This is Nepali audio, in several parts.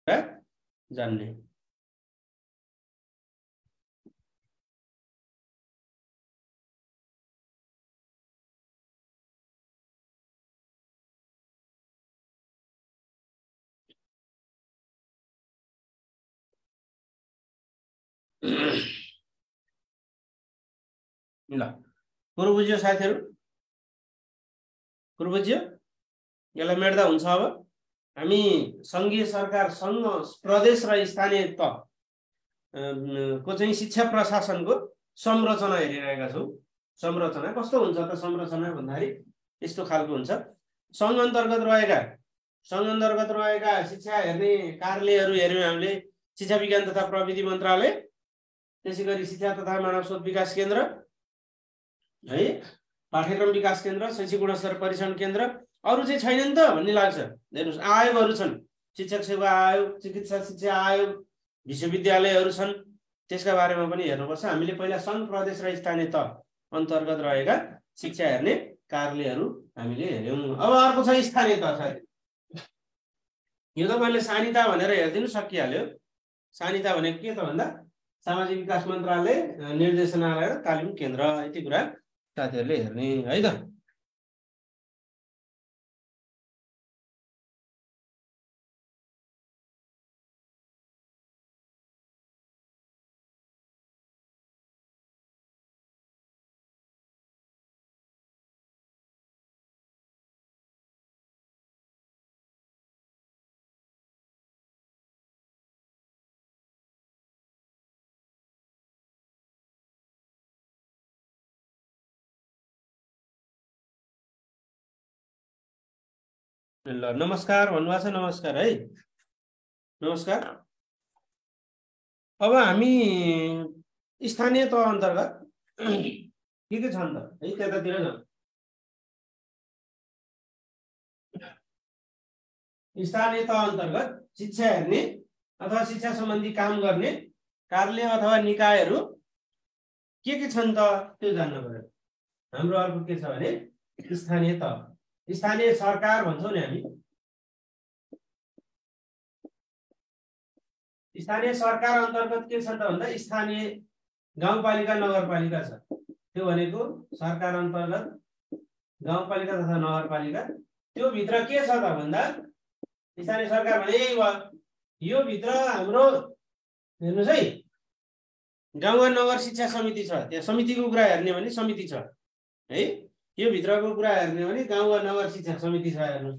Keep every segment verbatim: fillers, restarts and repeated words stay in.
जान्ने। ल कुरो बुझ्यो साथीहरु? कुरो बुझ्यो? यसलाई मेट्दा हुन्छ। अब हामी संघीय सरकार, संघ, प्रदेश र स्थानीय तह को चाहिँ शिक्षा प्रशासनको संरचना हेरिरहेका छौं। संरचना कस्तो हुन्छ त? संरचना भन्दाखेरि यस्तो खालको हुन्छ। संघ अन्तर्गत रहेका संघ अन्तर्गत रहेका शिक्षा हेर्ने कार्यालयहरू हेर्यौं हामीले। शिक्षा विज्ञान तथा प्रविधि मन्त्रालय, त्यसैगरी शिक्षा तथा मानव स्रोत विकास केन्द्र है, पाठ्यक्रम विकास केन्द्र, शैक्षिक गुणस्तर परीक्षण केन्द्र। अरु चाहिँ छैनन् त भन्ने लाग्छ। हेर्नुस्, आयोगहरू छन्। शिक्षक सेवा आयोग, चिकित्सा शिक्षा आयोग, विश्वविद्यालयहरू छन्। त्यसका बारेमा पनि हेर्नुपर्छ। हामीले पहिला संघ, प्रदेश र स्थानीय तह अन्तर्गत रहेका शिक्षा हेर्ने कार्यालयहरू हामीले हेर्यौं। अब अर्को छ स्थानीय तह। साथी, यो त मैले सानिता भनेर हेर्दिनु सकिहाल्यो। सानिता भनेको के त भन्दा सामाजिक विकास मन्त्रालय, निर्देशनालय र तालिम केन्द्र। यति कुरा साथीहरूले हेर्ने है त। ल नमस्कार भन्नुभएको छ। नमस्कार है, नमस्कार। अब हामी स्थानीय तह अन्तर्गत के के छन् त है, त्यतातिर जाउँ। स्थानीय तह अन्तर्गत शिक्षा हेर्ने अथवा शिक्षा सम्बन्धी काम गर्ने कार्यालय अथवा निकायहरू के के छन् त त्यो जान्न पर्यो। हाम्रो अर्को के छ भने स्थानीय तह, स्थानीय सरकार भन्छौँ नि हामी। स्थानीय सरकार अन्तर्गत के छ त भन्दा स्थानीय गाउँपालिका, नगरपालिका छ। त्यो भनेको सरकार अन्तर्गत गाउँपालिका तथा नगरपालिका। त्यो भित्र के छ त भन्दा स्थानीय सरकार भने यही भयो। यो भित्र हाम्रो हेर्नुस् है, गाउँ वा नगर शिक्षा समिति छ। त्यहाँ समितिको कुरा हेर्ने भने समिति छ है। यो भित्रको कुरा हेर्ने भने गाउँ वा नगर शिक्षा समिति छ। हेर्नुस्,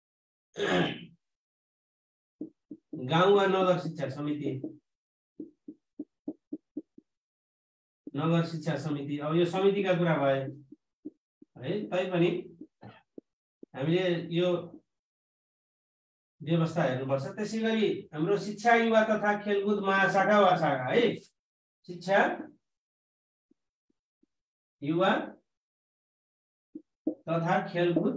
गाउँ वा नगर शिक्षा समिति, नगर शिक्षा समिति। अब यो समितिका कुरा भए है। तैपनि हामीले यो व्यवस्था हेर्नुपर्छ। त्यसैगरी हाम्रो शिक्षा, युवा तथा खेलकुद महाशाखा वा शाखा है। शिक्षा, युवा तथा खेलकुद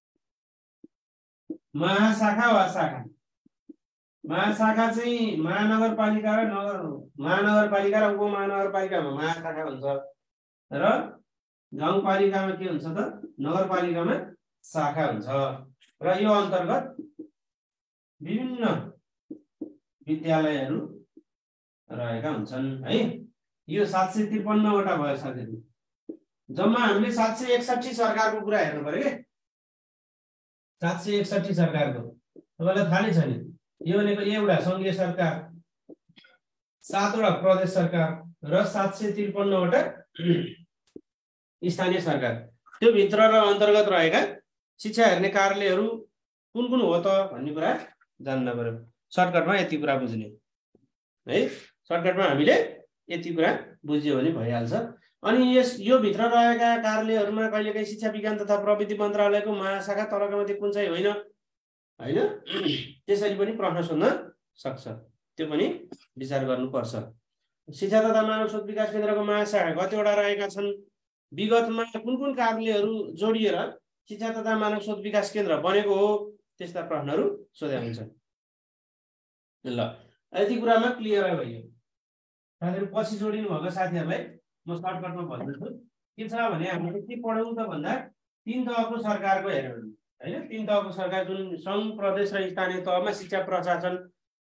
महाशाखा वा शाखा। महाशाखा चाहिँ महानगरपालिका र नगर महानगरपालिका र उपमहानगरपालिकामा महाशाखा हुन्छ र गाउँपालिकामा के हुन्छ त? नगरपालिकामा शाखा हुन्छ। र यो अन्तर्गत विभिन्न विद्यालयहरू रहेका हुन्छन् है। यो सात सय त्रिपन्नवटा भयो साथीहरू। जम्मा हामीले सात सय एकसठी सरकारको कुरा हेर्नु पर्यो के। सात सय एकसठी सरकारको तपाईँलाई थाहा नै छ नि। यो भनेको एउटा संघीय सरकार, सातवटा प्रदेश सरकार र सात सय त्रिपन्नवटा स्थानीय सरकार। त्यो भित्र र अन्तर्गत रहेका शिक्षा हेर्ने कार्यालयहरू कुन कुन हो त भन्ने कुरा जान्न पर्यो। सर्टकटमा यति कुरा बुझ्ने है। सर्टकटमा हामीले यति कुरा बुझ्यो भने भइहाल्छ। अनि यस यो भित्र रहेका कार्यालयहरूमा कहिलेकाहीँ शिक्षा विज्ञान तथा प्रविधि मन्त्रालयको महाशाखा तलका मध्ये कुन चाहिँ होइन हैन, त्यसरी पनि प्रश्न सोध्न सक्छ। त्यो पनि विचार गर्नुपर्छ। शिक्षा तथा मानव स्रोत विकास केन्द्रको महाशाखा कतिवटा रहेका छन्, विगतमा कुन कुन कार्यालयहरू जोडिएर शिक्षा तथा मानव स्रोत विकास केन्द्र बनेको हो, त्यस्ता प्रश्नहरू सोधेका हुन्छन्। ल यति कुरामा क्लियर भयो। साथीहरु पछि जोडिनु भएको साथीहरुलाई म सर्टकटमा भन्छु। के छ भने हामीले के पढौँ त भन्दा तीन तहको सरकारको हेरौँ हैन। तीन तहको सरकार जुन संघ, प्रदेश र स्थानीय तहमा शिक्षा प्रशासन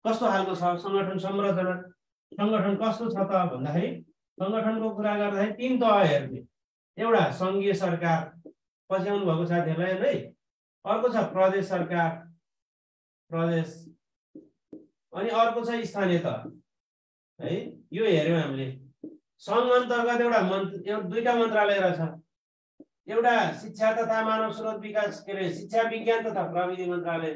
कस्तो खालको छ संगठन संरचना, संगठन कस्तो छ त भन्दाखेरि संगठनको कुरा गर्दाखेरि तीन तह हेर्ने, एउटा संघीय सरकार पछ्याउनु भएको साथीहरूलाई है, अर्को छ प्रदेश सरकार प्रदेश, अनि अर्को छ स्थानीय तह है। यो हेर्यौँ हामीले। सङ्घ अन्तर्गत एउटा मन्त्र दुईटा मन्त्रालय रहेछ, एउटा शिक्षा तथा मानव स्रोत विकास के अरे शिक्षा विज्ञान तथा प्रविधि मन्त्रालय,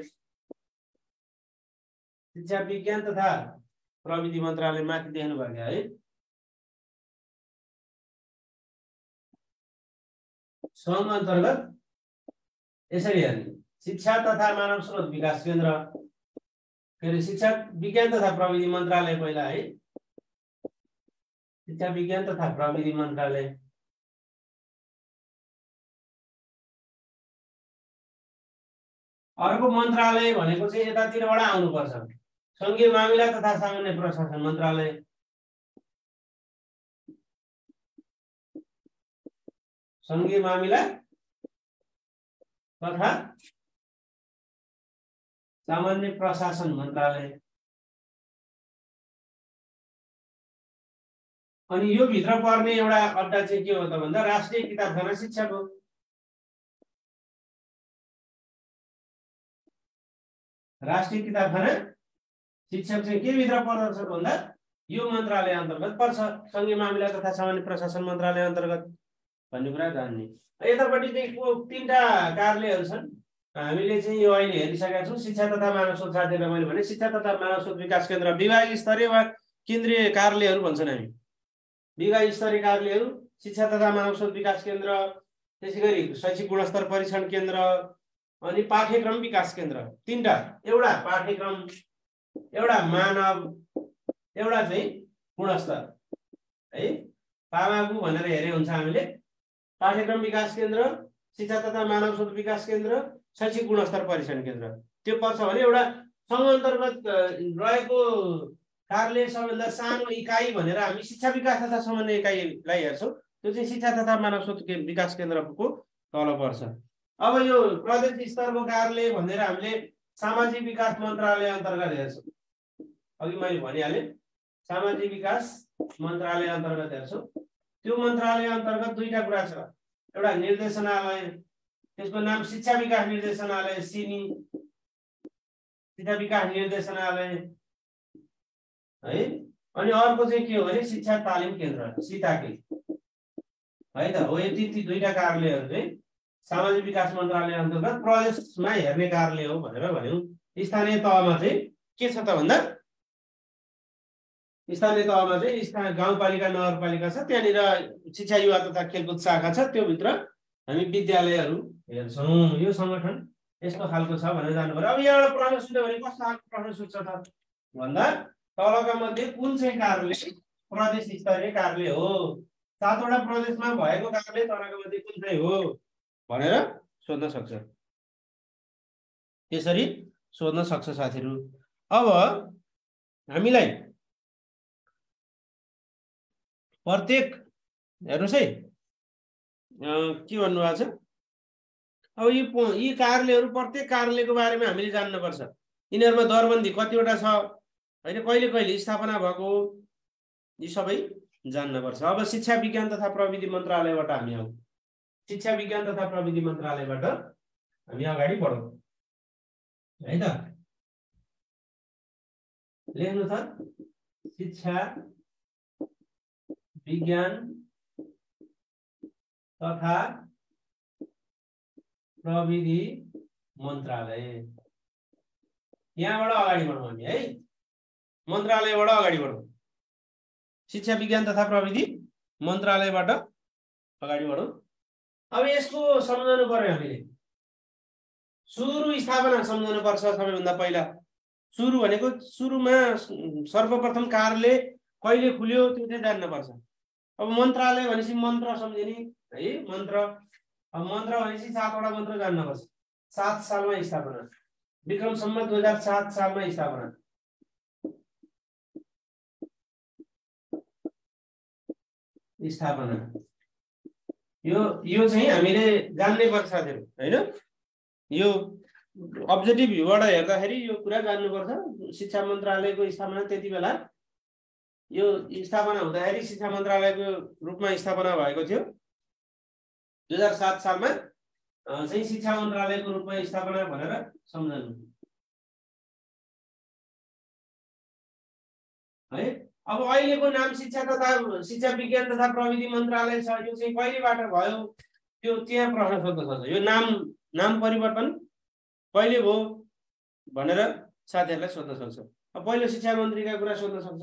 शिक्षा विज्ञान तथा प्रविधि मन्त्रालय माथि देख्नु भएको है। सङ्घ अन्तर्गत यसरी हेर्ने, शिक्षा तथा मानव स्रोत विकास केन्द्र के अरे शिक्षा विज्ञान तथा प्रविधि मन्त्रालय पहिला है, शिक्षा विज्ञान तथा प्रविधि मन्त्रालय। अर्को मन्त्रालय भनेको चाहिँ यतातिरबाट आउनुपर्छ, संघीय मामिला तथा सामान्य प्रशासन मन्त्रालय, संघीय मामिला तथा सामान्य प्रशासन मन्त्रालय। अनि यो भित्र पर्ने एउटा अड्डा चाहिँ के हो त भन्दा राष्ट्रिय किताबखाना शिक्षाको, राष्ट्रिय किताबखाना शिक्षक चाहिँ के भित्र पर्दछ भन्दा यो मन्त्रालय अन्तर्गत पर्छ, संघीय मामिला तथा सामान्य प्रशासन मन्त्रालय अन्तर्गत भन्ने कुरा जान्ने। यतापट्टि चाहिँ तीनटा कार्यालयहरू छन्, हामीले चाहिँ यो अहिले हेरिसकेका छौँ। शिक्षा तथा मानव स्रोत साथीहरूलाई मैले भने शिक्षा तथा मानव स्रोत विकास केन्द्र विभाग स्तरीय वा केन्द्रीय कार्यालयहरू भन्छन् हामी, विभाग स्तरीय कार्यालयहरू शिक्षा तथा मानव स्रोत विकास केन्द्र, त्यसै गरी शैक्षिक गुणस्तर परीक्षण केन्द्र, अनि पाठ्यक्रम विकास केन्द्र। तीनटा, एउटा पाठ्यक्रम, एउटा मानव, एउटा चाहिँ गुणस्तर है। पामागु भनेर हेरे हुन्छ हामीले, पाठ्यक्रम विकास केन्द्र, शिक्षा तथा मानव स्रोत विकास केन्द्र, शैक्षिक गुणस्तर परीक्षण केन्द्र। त्यो पर्छ भने एउटा सङ्घ अन्तर्गत रहेको कार्यालय सबभन्दा सानो इकाइ भनेर हामी शिक्षा विकास तथा समन्वय इकाइलाई हेर्छौँ, त्यो चाहिँ शिक्षा तथा मानव स्रोत विकास केन्द्रको तल पर्छ। अब यो प्रदेश स्तरको कार्यालय भनेर हामीले सामाजिक विकास मन्त्रालय अन्तर्गत हेर्छौँ, अघि मैले भनिहालेँ सामाजिक विकास मन्त्रालय अन्तर्गत हेर्छौँ। त्यो मन्त्रालय अन्तर्गत दुईटा कुरा छ, एउटा निर्देशनालय, त्यसको नाम शिक्षा विकास निर्देशनालय सिनी, शिक्षा विकास निर्देशनालय है। अनि अर्को चाहिँ के हो भने शिक्षा तालिम केन्द्र सिताके है त हो। यति ती दुईटा कार्यालयहरू चाहिँ सामाजिक विकास मन्त्रालय अन्तर्गत प्रदेशमा हेर्ने कार्यालय हो भनेर भन्यौँ। स्थानीय तहमा चाहिँ के छ त भन्दा स्थानीय तहमा चाहिँ स्थानीय गाउँपालिका नगरपालिका छ, त्यहाँनिर शिक्षा युवा तथा खेलकुद शाखा छ, त्यो भित्र हामी विद्यालयहरू हेर्छौँ। यो सङ्गठन यस्तो खालको छ भनेर जानु पर्यो। अब यहाँबाट प्रश्न सोध्यो भने कस्तो खालको प्रश्न सोध्छ त भन्दा तलका मध्ये कुन चाहिँ कार्यालय प्रदेश स्तरीय कार्यालय हो, सातवटा प्रदेशमा भएको कार्यालय तलका मध्ये कुन चाहिँ हो भनेर सोध्न सक्छ, त्यसरी सोध्न सक्छ साथीहरू। अब हामीलाई प्रत्येक हेर्नुहोस् है के भन्नुभएको छ। अब यो यी कार्यालयहरू प्रत्येक कार्यालयको बारेमा हामीले जान्नुपर्छ, यिनीहरूमा दरबन्दी कतिवटा छ होइन, कहिले कहिले स्थापना भएको, यी सबै जान्नुपर्छ। अब शिक्षा विज्ञान तथा प्रविधि मन्त्रालयबाट हामी आउँ, शिक्षा विज्ञान तथा प्रविधि मन्त्रालयबाट हामी अगाडि बढौँ है त। लेख्नु त शिक्षा विज्ञान तथा प्रविधि मन्त्रालय, यहाँबाट अगाडि बढौँ हामी है, मन्त्रालयबाट अगाडि बढौँ, शिक्षा विज्ञान तथा प्रविधि मन्त्रालयबाट अगाडि बढौँ। अब यसको सम्झनु पर्यो हामीले, सुरु स्थापना सम्झनु पर्छ। सबैभन्दा पहिला सुरु भनेको सुरुमा सर्वप्रथम कार्यालय कहिले खुल्यो त्यो चाहिँ जान्नुपर्छ। अब मन्त्रालय भनेपछि मन्त्र सम्झिने है, मन्त्र। अब मन्त्र भनेपछि सातवटा मन्त्र जान्नुपर्छ। सात सालमा स्थापना, विक्रम सम्वत दुई हजार सात सालमा स्थापना। स्थापना यो यो चाहिँ हामीले जान्नै पर्छ साथीहरू होइन। यो अब्जेक्टिभ भ्यूबाट हेर्दाखेरि यो कुरा जान्नुपर्छ। शिक्षा मन्त्रालयको स्थापना त्यति बेला यो स्थापना हुँदाखेरि शिक्षा मन्त्रालयको रूपमा स्थापना भएको थियो। दुई हजार सात सालमा चाहिँ शिक्षा मन्त्रालयको रूपमा स्थापना भनेर सम्झनु है। अब अहिलेको नाम शिक्षा तथा शिक्षा विज्ञान तथा प्रविधि मन्त्रालय छ। यो चाहिँ कहिलेबाट भयो त्यो त्यहाँ प्रश्न सोध्न सक्छ। यो नाम नाम परिवर्तन कहिले भयो भनेर साथीहरूलाई सोध्न सक्छ। अब पहिलो शिक्षा मन्त्रीका कुरा सोध्न सक्छ।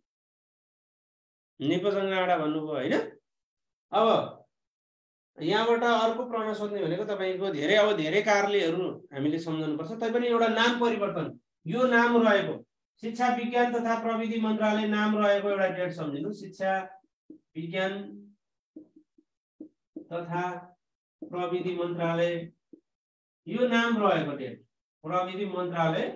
निपजङ राणा भन्नुभयो होइन। अब यहाँबाट अर्को प्रश्न सोध्ने भनेको तपाईँको धेरै अब धेरै कार्यहरू हामीले सम्झनुपर्छ। तैपनि एउटा नाम परिवर्तन यो नाम रहेको शिक्षा विज्ञान तथा प्रविधि मन्त्रालय नाम रहेको एउटा डेट सम्झिनु। शिक्षा विज्ञान तथा प्रविधि मन्त्रालय यो नाम रहेको डेट प्रविधि मन्त्रालय।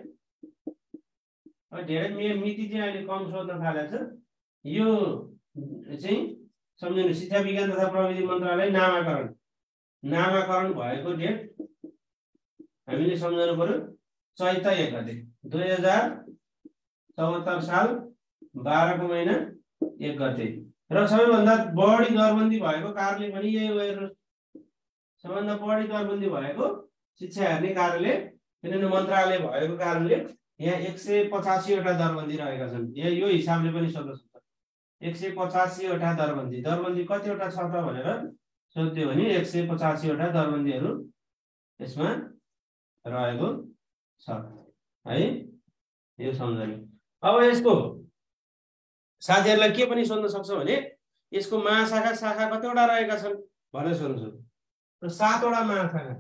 धेरै मिति चाहिँ अहिले कम सोध्न थालेको छ। यो चाहिँ सम्झिनु शिक्षा विज्ञान तथा प्रविधि मन्त्रालय नामाकरण नामाकरण भएको डेट हामीले सम्झनु पर्यो। चैत एक गते दुई हजार चौहत्तर साल बाह्रको महिना एक गते। र सबैभन्दा बढी दरबन्दी भएको कार्यालय पनि यही हो। हेर्नुहोस् सबैभन्दा बढी दरबन्दी भएको शिक्षा हेर्ने कार्यालय किनभने मन्त्रालय भएको कारणले यहाँ एक सय पचासीवटा दरबन्दी रहेका छन्। यहाँ यो हिसाबले पनि सोध्न सक्छ। एक सय पचासीवटा दरबन्दी दरबन्दी कतिवटा छ त भनेर सोध्यो भने एक सय पचासीवटा दरबन्दीहरू यसमा रहेको छ है। यो सम्झनु। अब यसको साथीहरूलाई के पनि सोध्न सक्छ भने यसको महाशाखा शाखा कतिवटा रहेका छन् भनेर सोध्नु सक्छ। सातवटा महाशाखा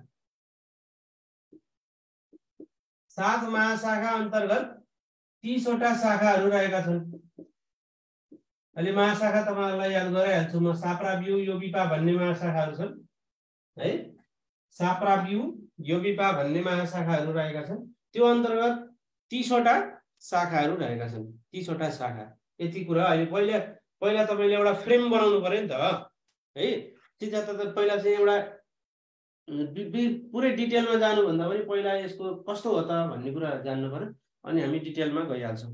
सात महाशाखा अन्तर्गत तीसवटा शाखाहरू रहेका छन्। अहिले महाशाखा तपाईँहरूलाई याद गराइहाल्छु म। साप्राब्यू योगिपा भन्ने महाशाखाहरू छन् है। साप्राब्यू योगिपा भन्ने महाशाखाहरू रहेका छन्। त्यो अन्तर्गत तीसवटा शाखाहरू रहेका छन्। तीसवटा शाखा यति कुरा। अहिले पहिला पहिला तपाईँले एउटा फ्रेम बनाउनु पर्यो नि त है। शिक्षा त पहिला चाहिँ एउटा पुरै डिटेलमा जानुभन्दा पनि पहिला यसको कस्तो हो त भन्ने कुरा जान्नु पर्यो। अनि हामी डिटेलमा गइहाल्छौँ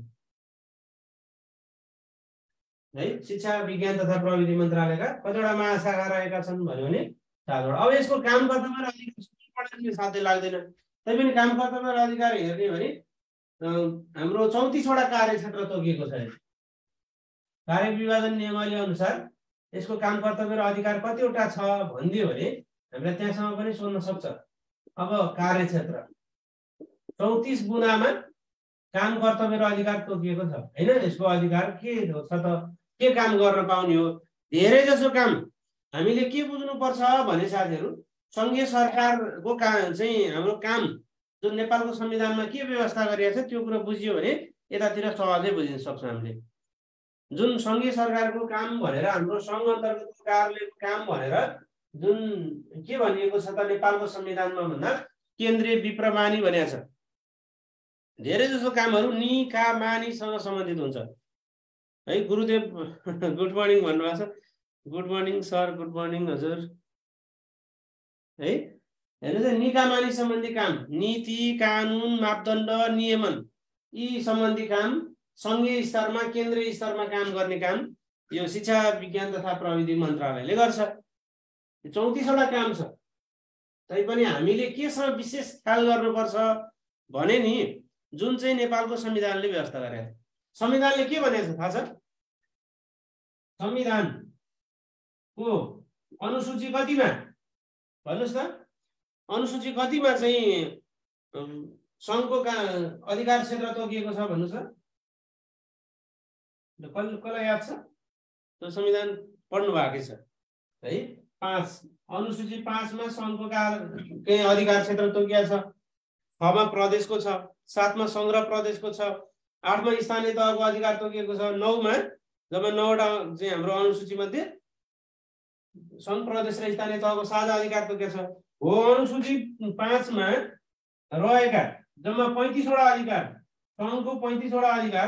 है। शिक्षा विज्ञान तथा प्रविधि मन्त्रालयका कतिवटा महाशाखा रहेका छन् भन्यो भने सातवटा। अब यसको काम कर्तव्य र अधिकार साथै लाग्दैन। तैपनि काम कर्तव्य र अधिकार हेर्ने भने हाम्रो चौतिसवटा कार्यक्षेत्र तोकिएको छ। कार्य विभाजन नियमावली अनुसार यसको काम कर्तव्य र अधिकार कतिवटा छ भनिदियो भने हामीलाई त्यहाँसम्म पनि सोध्न सक्छ। अब कार्यक्षेत्र चौतिस बुँदामा काम कर्तव्य र अधिकार तोकिएको छ होइन। यसको अधिकार के छ त के काम गर्न पाउने हो। धेरै जसो काम हामीले के बुझ्नुपर्छ भने साथीहरू सङ्घीय सरकारको काम चाहिँ हाम्रो काम जुन नेपालको संविधानमा के व्यवस्था गरिएको छ त्यो कुरा बुझियो भने यतातिर सहजै बुझिन सक्छौँ हामीले। जुन सङ्घीय सरकारको काम भनेर हाम्रो सङ्घ अन्तर्गतको कार्यालयको काम भनेर जुन के भनिएको छ त नेपालको संविधानमा भन्दा केन्द्रीय विप्रमानी भनेको छ। धेरै जसो कामहरू नि का मानिसँग सम्बन्धित हुन्छ है। गुरुदेव गुड मर्निङ भन्नुभएको छ। Good morning sir. Good morning हजुर है। हेर्नुहोस् निका मानिस सम्बन्धी काम नीति कानुन मापदण्ड नियमन यी सम्बन्धी काम सङ्घीय स्तरमा केन्द्रीय स्तरमा काम गर्ने काम यो शिक्षा विज्ञान तथा प्रविधि मन्त्रालयले गर्छ। चौतिसवटा काम छ। तैपनि हामीले केसँग विशेष ख्याल गर्नुपर्छ भने नि जुन चाहिँ नेपालको संविधानले व्यवस्था गरेको छ। संविधानले के भनेको छ थाहा छ? संविधानको अनुसूची कतिमा भन्नुहोस् त? अनुसूची कतिमा चाहिँ सङ्घको अधिकार क्षेत्र तोकिएको छ भन्नुहोस् त? कसलाई याद छ? त्यो संविधान पढ्नु भएको छ है। पाँच अनुसूची पाँचमा सङ्घको अधिकार क्षेत्र तोकिएको छ। छमा प्रदेशको छ। सातमा सङ्घ र प्रदेशको छ। आठमा स्थानीय तहको अधिकार तोकिएको छ। नौमा जब नौवटा चाहिँ हाम्रो अनुसूची मध्ये सङ्घ प्रदेश र स्थानीय तहको साझा अधिकार तोकिएको छ। हो अनुसूची पाँचमा रहेका जम्मा पैँतिसवटा अधिकार सङ्घको पैँतिसवटा अधिकार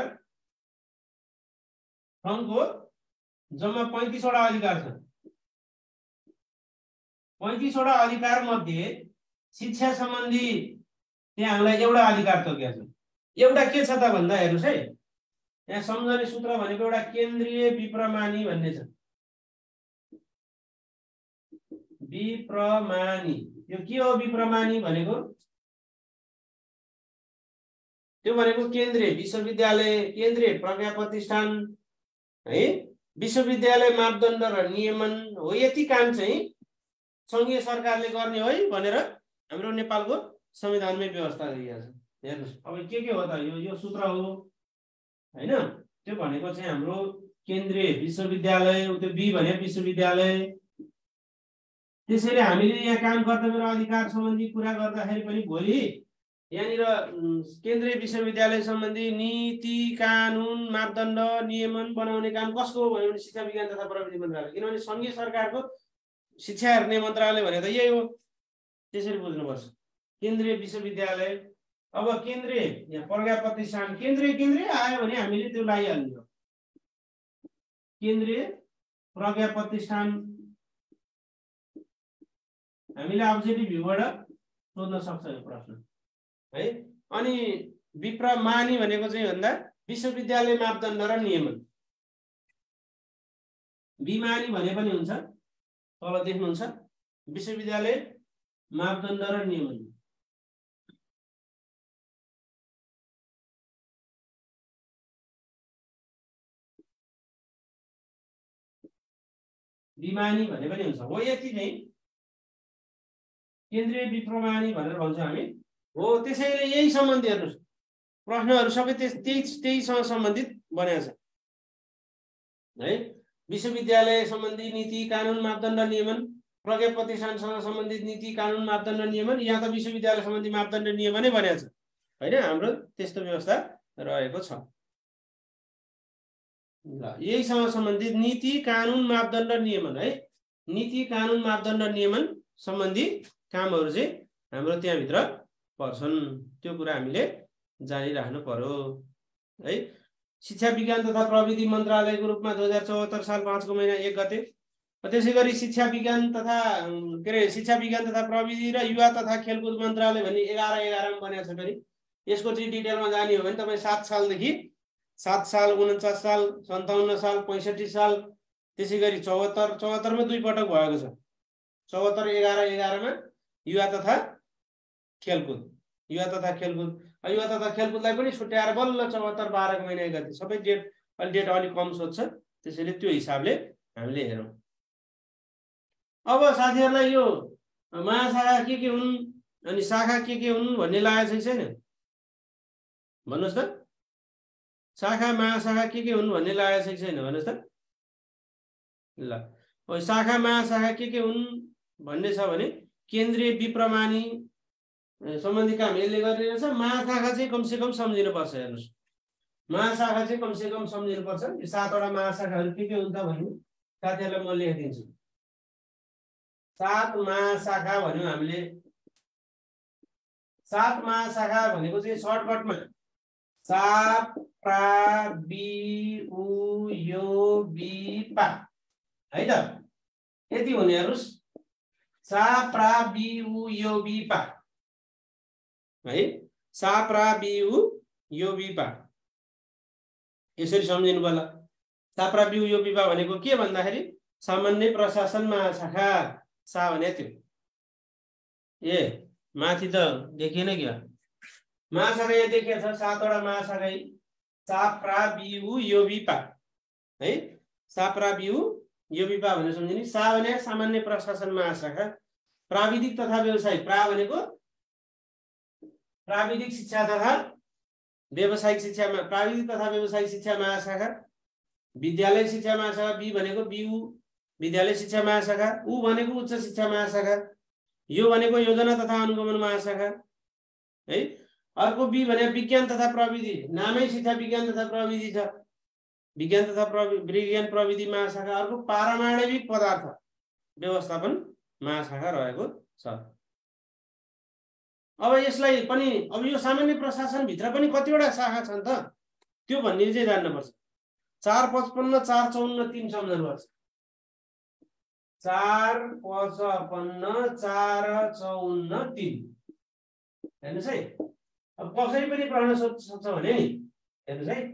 सङ्घको जम्मा पैँतिसवटा अधिकार छन्। पैँतिसवटा अधिकार मध्ये शिक्षा सम्बन्धी त्यहाँ हामीलाई एउटा अधिकार तोकेको छ। एउटा के छ त भन्दा हेर्नुहोस् है, यहाँ सम्झने सूत्र भनेको एउटा केन्द्रीय विप्रमानी भन्ने छ। विप्रमानी यो के हो? विप्रमानी भनेको त्यो भनेको केन्द्रीय विश्वविद्यालय, केन्द्रीय प्रज्ञा प्रतिष्ठान है, विश्वविद्यालय मापदण्ड र नियमन हो। यति काम चाहिँ संघीय सरकारले गर्ने हो है भनेर हाम्रो नेपालको संविधानमै व्यवस्था गरिएको छ। हेर्नुहोस् अब के के हो त? यो यो सूत्र हो हैन? त्यो भनेको चाहिँ हाम्रो केन्द्रीय विश्वविद्यालय, त्यो बी भने विश्वविद्यालय। त्यसैले हामीले यहाँ काम कर्तव्य र अधिकार सम्बन्धी कुरा गर्दाखेरि पनि भोलि यहाँनिर केन्द्रीय विश्वविद्यालय सम्बन्धी नीति कानुन मापदण्ड नियमन बनाउने काम कसको हो भने शिक्षा विज्ञान तथा प्रविधि मन्त्रालय, किनभने संघीय सरकारको शिक्षा हेर्ने मन्त्रालय भने त यही हो। त्यसरी बुझ्नुपर्छ केन्द्रीय विश्वविद्यालय। अब केन्द्रीय यहाँ प्रज्ञा प्रतिष्ठान केन्द्रीय केन्द्रीय आयो भने हामीले त्यो लगाइहाल्ने हो। केन्द्रीय प्रज्ञा प्रतिष्ठान हामीले अब्जेक्टिभ भ्यूबाट सोध्न सक्छ यो प्रश्न है। अनि विप्रमानी भनेको चाहिँ भन्दा विश्वविद्यालय मापदण्ड र नियमन। विमानी भने पनि हुन्छ, तल देख्नुहुन्छ विश्वविद्यालय मापदण्ड र नियमन। विमानी भने पनि हुन्छ हो। यति नै केन्द्रीय विप्रमानी भनेर भन्छौँ हामी हो। त्यसैले यही सम्बन्धी हेर्नुहोस् प्रश्नहरू सबै त्यही त्यहीसँग सम्बन्धित बनेको छ है। विश्वविद्यालय सम्बन्धी नीति कानुन मापदण्ड नियमन, प्रज्ञा प्रतिष्ठानसँग सम्बन्धित नीति कानुन मापदण्ड नियमन, यहाँ त विश्वविद्यालय सम्बन्धी मापदण्ड नियमनै बनेको छ होइन। हाम्रो त्यस्तो व्यवस्था रहेको छ ल। यहीसँग सम्बन्धित नीति कानुन मापदण्ड नियमन है, नीति कानुन मापदण्ड नियमन सम्बन्धी कामहरू चाहिँ हाम्रो त्यहाँभित्र पर्छन्। त्यो कुरा हामीले जानिराख्नु पर्यो है। शिक्षा विज्ञान तथा प्रविधि मन्त्रालयको रूपमा दुई हजार चौहत्तर साल पाँचको महिना एक गते, त्यसै गरी शिक्षा विज्ञान तथा के अरे शिक्षा विज्ञान तथा प्रविधि र युवा तथा खेलकुद मन्त्रालय भन्ने एघार एघारमा बनेको छ। फेरि यसको चाहिँ डिटेलमा जाने हो भने तपाईँ सात सालदेखि सात साल उन्चास साल सन्ताउन्न साल पैँसठी साल त्यसै गरी चौहत्तर चौहत्तरमा दुई पटक भएको छ। चौहत्तर एघार एघारमा युवा तथा खेलकुद, युवा तथा खेलकुद युवा तथा खेलकुदलाई पनि छुट्याएर बल्ल चौहत्तर बाह्रको महिना एक गते सबै डेट अलि डेट अलिक कम सोध्छ। त्यसैले त्यो हिसाबले हामीले हेरौँ। अब साथीहरूलाई यो महाशाखा के के हुन् अनि शाखा के के हुन् भन्ने लागेको छैन भन्नुहोस् त? शाखा महाशाखा के के हुन् भन्ने लागेको छैन भन्नुहोस् त? ल शाखा महाशाखा के के हुन् भन्ने छ भने केन्द्रीय विप्रमानी सम्बन्धी काम यसले गरिरहेछ। महाशाखा चाहिँ कमसे कम सम्झिनुपर्छ। हेर्नुहोस् महाशाखा चाहिँ कमसे कम सम्झिनुपर्छ। यो सातवटा महाशाखाहरू के के हुन्छ भने साथीहरूलाई म लेखिदिन्छु। सात महाशाखा भन्यौँ हामीले। सात महाशाखा भनेको चाहिँ सर्टकटमा सा प्रा बी उ यो बी पा है त, यति हुने। हेर्नुहोस् सा प्रा बी उ यो बी पा है, सा प्रा बी उ यो बी पा यसरी सम्झिनु पर्ला। सा प्रा बी उ यो बी पा भनेको के भन्दाखेरि सामान्य प्रशासन महाशाखा। सा भने त्यो ए माथि त देखिएन क्या महाशाखा यहाँ देखिएको छ। सातवटा महाशाखा सा प्रा बी उ यो बी पा है। सा प्रा बी उ यो बी पा भनेर सम्झिने। सा भने सामान्य प्रशासन महाशाखा। प्राविधिक तथा व्यवसायिक, प्रा भनेको प्राविधिक शिक्षा तथा व्यावसायिक शिक्षा, प्राविधिक तथा व्यावसायिक शिक्षा महाशाखा। विद्यालय शिक्षा महाशाखा, बी भनेको बीउ विद्यालय शिक्षा महाशाखा, उ भनेको उच्च शिक्षा महाशाखा, यो भनेको योजना तथा अनुगमन महाशाखा है। अर्को बी भने विज्ञान तथा प्रविधि, नामै शिक्षा विज्ञान तथा प्रविधि छ, विज्ञान तथा प्रविधि विज्ञान प्रविधि महाशाखा। अर्को पारमाणविक पदार्थ व्यवस्थापन महाशाखा रहेको छ। अब यसलाई पनि अब यो सामान्य प्रशासन भित्र पनि कतिवटा शाखा छन् त त्यो भन्ने चाहिँ जान्नुपर्छ। चार पचपन्न चार चौन्न तीन सम्झनुपर्छ। चार पचपन्न चार चौन्न तीन हेर्नुहोस् है। अब कसरी पनि प्रश्न सोध्न सक्छ भने नि हेर्नुस् है,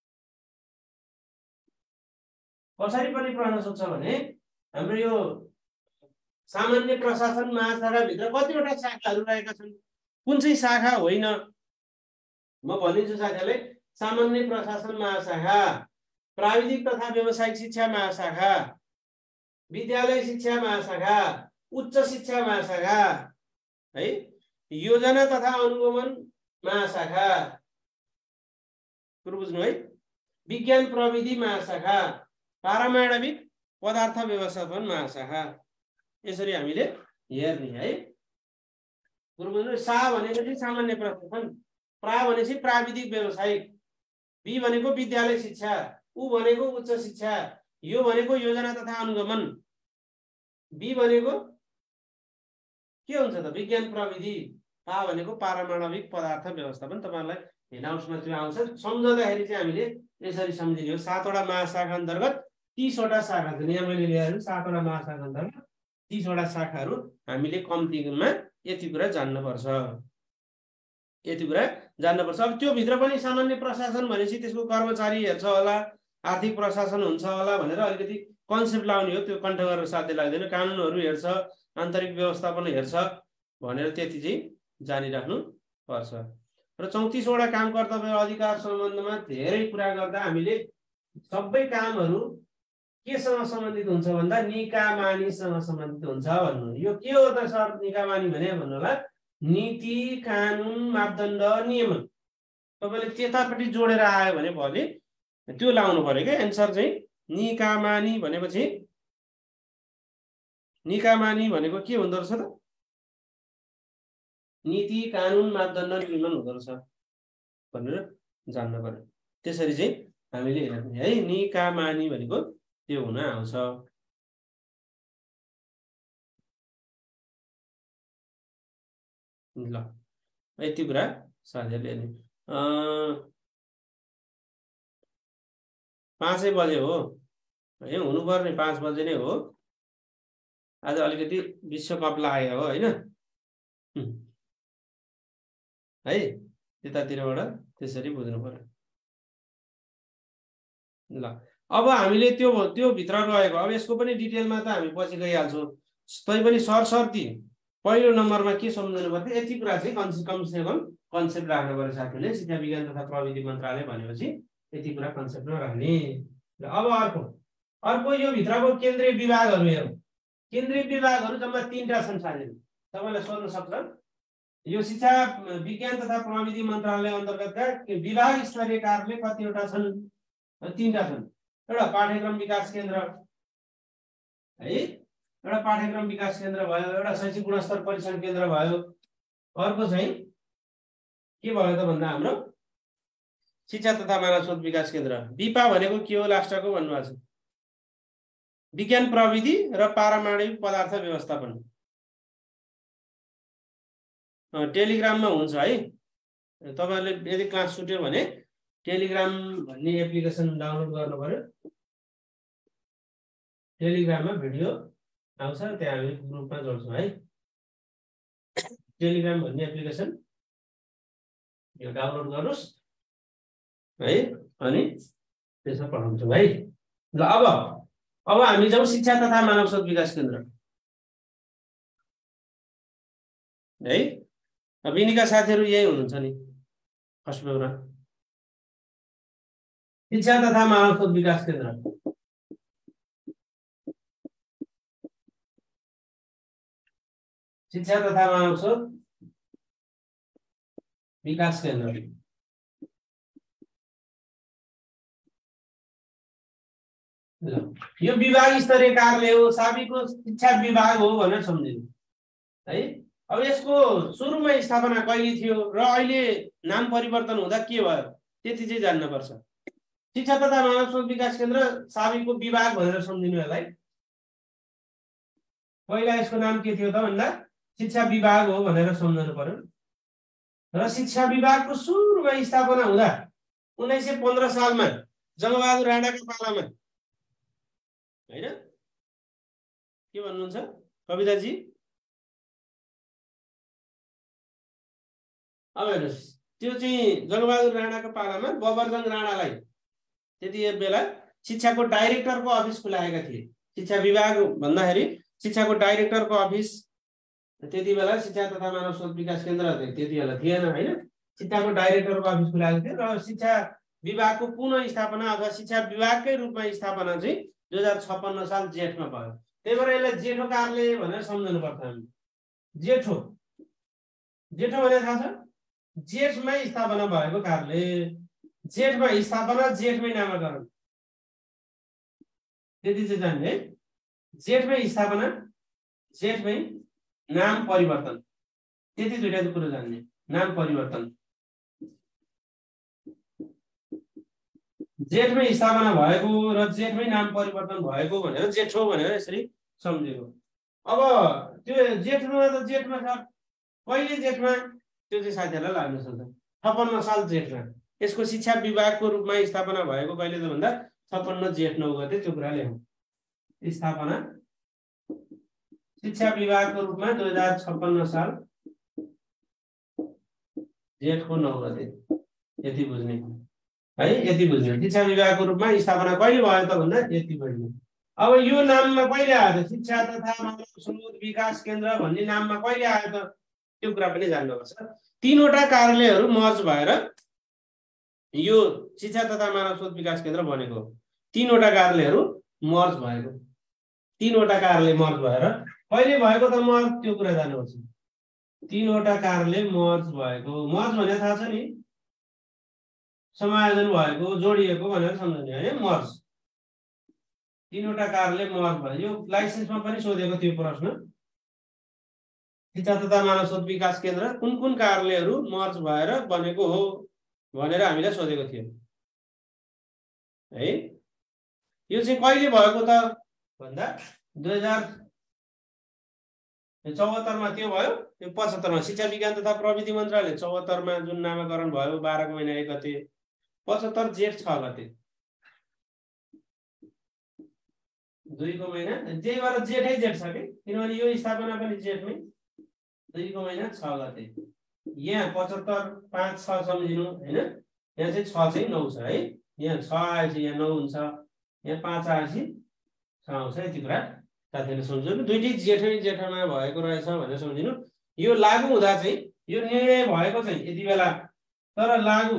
कसरी पनि प्रश्न सोध्छ भने हाम्रो यो सामान्य प्रशासन महाशाखाभित्र कतिवटा शाखाहरू रहेका छन्, कुन चाहिँ शाखा होइन म भनिदिन्छु साथीहरूलाई। सामान्य प्रशासन महाशाखा, प्राविधिक तथा व्यावसायिक शिक्षा महाशाखा, विद्यालय शिक्षा महाशाखा, उच्च शिक्षा महाशाखा है, योजना तथा अनुगमन महाशाखा, कुरो बुझ्नु है, विज्ञान प्रविधि महाशाखा, पारमाणविक पदार्थ व्यवस्थापन महाशाखा, यसरी हामीले हेर्ने है। कुरो बुझ्नु। सा भनेको चाहिँ सामान्य प्रशासन, प्रा भनेपछि प्राविधिक व्यावसायिक, बी भनेको विद्यालय शिक्षा, उ भनेको उच्च शिक्षा, यो भनेको योजना तथा अनुगमन, बी भनेको के हुन्छ त विज्ञान प्रविधि, पा भनेको पारमाणविक पदार्थ व्यवस्थापन। तपाईहरुलाई हेनाउसमा त्यो आउँछ, सम्झँदाखेरि चाहिँ हामीले यसरी सम्झिने हो। सातवटा महाशाखा अन्तर्गत तीस वटा शाखा छन्, यहाँ मैले ल्याएर सातवटा महाशाखा अन्तर्गत तीस वटा शाखाहरू हामीले कम्तीमा यति कुरा जान्नुपर्छ, यति कुरा जान्नुपर्छ। अब त्यो भित्र पनि सामान्य प्रशासन भनेपछि त्यसको कर्मचारी हेर्छ होला, आर्थिक प्रशासन हुन्छ होला भनेर अलिकति कन्सेप्ट लाउने हो, त्यो कन्ठ गरेर साध्य लाग्दैन। कानुनहरू हेर्छ, आन्तरिक व्यवस्थापन हेर्छ भनेर त्यति चाहिँ जानिराख्नु पर्छ। र चौतीस वटा काम कर्तव्य अधिकार सम्बन्धमा धेरै कुरा गर्दा हामीले सबै कामहरू केसँग सम्बन्धित हुन्छ भन्दा निकामानीसँग सम्बन्धित हुन्छ भन्नु। यो के हो त सर निकामानी भने भन्नु होला, नीति कानुन मापदण्ड नियमन। तपाईले त्यतापट्टि जोडेर आयो भने भोलि त्यो लाउनु पर्यो क्या एन्सर चाहिँ। निकामानी भनेपछि निकामानी भनेको के हुँदो रहेछ त, नीति कानुन मापदण्ड नियमन हुँदो रहेछ भनेर जान्न पर्यो। त्यसरी चाहिँ हामीले हेर्ने है, निकामानी भनेको त्यो हुन आउँछ। ल यति कुरा साथीहरूले हेर्ने। पाँचै बजे हो है, हुनुपर्ने पाँच बजे नै हो। आज अलिकति विश्वकप लाग्यो हो होइन है, त्यतातिरबाट त्यसरी बुझ्नु पर्यो। ल अब हामीले त्यो त्यो भित्र रहेको, अब यसको पनि डिटेलमा त हामी पछि गइहाल्छौँ। तैपनि सरसर्ती पहिलो नम्बरमा के सम्झनु पर्छ, यति कुरा चाहिँ कमसे कम कन्सेप्ट राख्नु पर्यो साथीहरूले। शिक्षा विज्ञान तथा प्रविधि मन्त्रालय भनेपछि यति कुरा कन्सेप्टमा राख्ने। र अब अर्को अर्को यो भित्रको केन्द्रीय विभागहरू हेरौँ। केन्द्रीय विभागहरू जम्मा तीनटा छन् साथीहरू, तपाईँलाई सोध्न सक्छ। यो शिक्षा विज्ञान तथा प्रविधि मन्त्रालय अन्तर्गतका विभाग स्तरीय कार्यालय कतिवटा छन्? तीनटा छन्। एउटा पाठ्यक्रम विकास केन्द्र है, एउटा पाठ्यक्रम विकास केन्द्र भयो, एउटा शैक्षिक गुणस्तर परीक्षण केन्द्र भयो, अर्को चाहिँ के भयो त भन्दा हाम्रो शिक्षा तथा मानव स्रोत विकास केन्द्र। विपा भनेको के हो लास्टको भन्नुभएको छ, विज्ञान प्रविधि र पारमाणविक पदार्थ व्यवस्थापन। टेलिग्राममा हुन्छ है, तपाईहरुले यदि क्लास छुट्यो भने टेलिग्राम भन्ने एप्लिकेसन डाउनलोड गर्नु पर्यो। टेलिग्राममा भिडियो आउँछ, त्यहाँ हामी ग्रुपमा जोड्छौँ है। टेलिग्राम भन्ने एप्लिकेसन यो डाउनलोड गर्नुस् है, अनि त्यसमा पढाउँछौँ है। ल अब अब हामी जाउँ शिक्षा तथा मानव स्रोत विकास केन्द्र है। अब यिनीका साथीहरू यही हुनुहुन्छ नि फर्स्ट फ्लोरमा, शिक्षा तथा मानव स्रोत विकास केन्द्र। शिक्षा तथा मानव स्रोत विकास केन्द्र यो विभाग स्तरीय कार्यालय हो, साबिको शिक्षा विभाग हो भनेर सम्झिनु है। अब यसको सुरुमा स्थापना कहिले थियो र अहिले नाम परिवर्तन हुँदा के भयो त्यति चाहिँ जान्नुपर्छ। शिक्षा तथा मानव स्रोत विकास केन्द्र साबिको विभाग भनेर सम्झिनु होला है। पहिला यसको नाम के थियो त भन्दा शिक्षा विभाग हो भनेर सम्झनु पर्यो। र शिक्षा विभागको सुरुमा स्थापना हुँदा उन्नाइस सय पन्ध्र सालमा जङ्गबहादुर राणाको पालामा हैन, के भन्नुहुन्छ कविताजी? अब हेर्नुहोस् त्यो चाहिँ जङ्गबहादुर राणाको पालामा बबरजङ राणालाई त्यति बेला शिक्षाको डाइरेक्टरको अफिस खुलाएका थिए। शिक्षा विभाग भन्दाखेरि शिक्षाको डाइरेक्टरको अफिस त्यति बेला शिक्षा तथा मानव स्रोत विकास केन्द्र त्यति बेला थिएन होइन। शिक्षाको डाइरेक्टरको अफिस खुलाएको थियो र शिक्षा विभागको पुनः स्थापना अथवा शिक्षा विभागकै रूपमा स्थापना चाहिँ दुई हजार छप्पन्न साल जेठमा भयो। त्यही भएर यसलाई जेठो कार्यालय भनेर सम्झनु पर्छ हामी। जेठो जेठो भने थाहा छ? जेठमै स्थापना भएको कार्यालय, जेठमा स्थापना, जेठमै नामाकरण, त्यति चाहिँ जान्ने है। जेठमै स्थापना, जेठमै नाम परिवर्तन, त्यति दुईटा कुरो जान्ने। नाम परिवर्तन, जेठमै स्थापना भएको र जेठमै नाम परिवर्तन भएको भनेर जेठो भनेर यसरी सम्झेको। अब त्यो जेठमा त जेठमा छ, कहिले जेठमा त्यो चाहिँ साथीहरूलाई लाग्न सक्छ छप्पन्न साल जेठमा। यसको शिक्षा विभागको रूपमा स्थापना भएको कहिले त भन्दा छप्पन्न जेठ नौ गते, त्यो कुरा लेखौँ। स्थापना शिक्षा विभागको रूपमा दुई हजार छप्पन्न साल जेठको नौ गते, यति बुझ्ने है, यति बुझ्ने। शिक्षा विभागको रूपमा स्थापना कहिले भयो त भन्दा यति बुझ्ने। अब यो नाममा कहिले आयो त? शिक्षा तथा मानव स्रोत विकास केन्द्र भन्ने नाममा कहिले आयो त? त्यो कुरा पनि जान्नुपर्छ। तीनवटा कार्यालयहरू मर्ज भएर यो शिक्षा तथा मानव स्रोत विकास केन्द्र बनेको। तीनवटा कार्यालयहरू मर्ज भएको, तीनवटा कार्यालय मर्ज भएर कहिले भएको त मर्ज, त्यो कुरा जान्नुपर्छ। तीनवटा कार्यालय मर्ज भएको, मर्ज भने थाहा छ नि, समायोजन भएको, जोडिएको भनेर सम्झने होइन, मर्ज। तीनवटा कार्यालय मर्ज भयो। यो लाइसेन्समा पनि सोधेको थियो प्रश्न। शिक्षा तथा मानव स्रोत विकास केन्द्र कुन कुन कार्यालयहरू मर्ज भएर बनेको हो भनेर हामीलाई सोधेको थियो है। यो चाहिँ कहिले भएको त भन्दा दुई हजार चौहत्तरमा त्यो भयो। त्यो पचहत्तरमा शिक्षा विज्ञान तथा प्रविधि मन्त्रालय चौहत्तरमा जुन नामाकरण भयो बाह्रको महिना एक गते, पचहत्तर जेठ छ गते, दुईको महिना, त्यही भएर जेठै जेठ छ कि, किनभने यो स्थापना पनि जेठमै, दुईको महिना छ गते। यहाँ पचहत्तर पाँच छ सम्झिनु होइन, यहाँ चाहिँ छ चाहिँ नौ छ है। यहाँ छ आएपछि यहाँ नौ हुन्छ, यहाँ पाँच आएपछि छ आउँछ। यति कुरा साथीहरूले सम्झिनु। दुइटै जेठै जेठमा भएको रहेछ भनेर सम्झिनु। यो लागू हुँदा चाहिँ यो निर्णय भएको चाहिँ यति बेला, तर लागू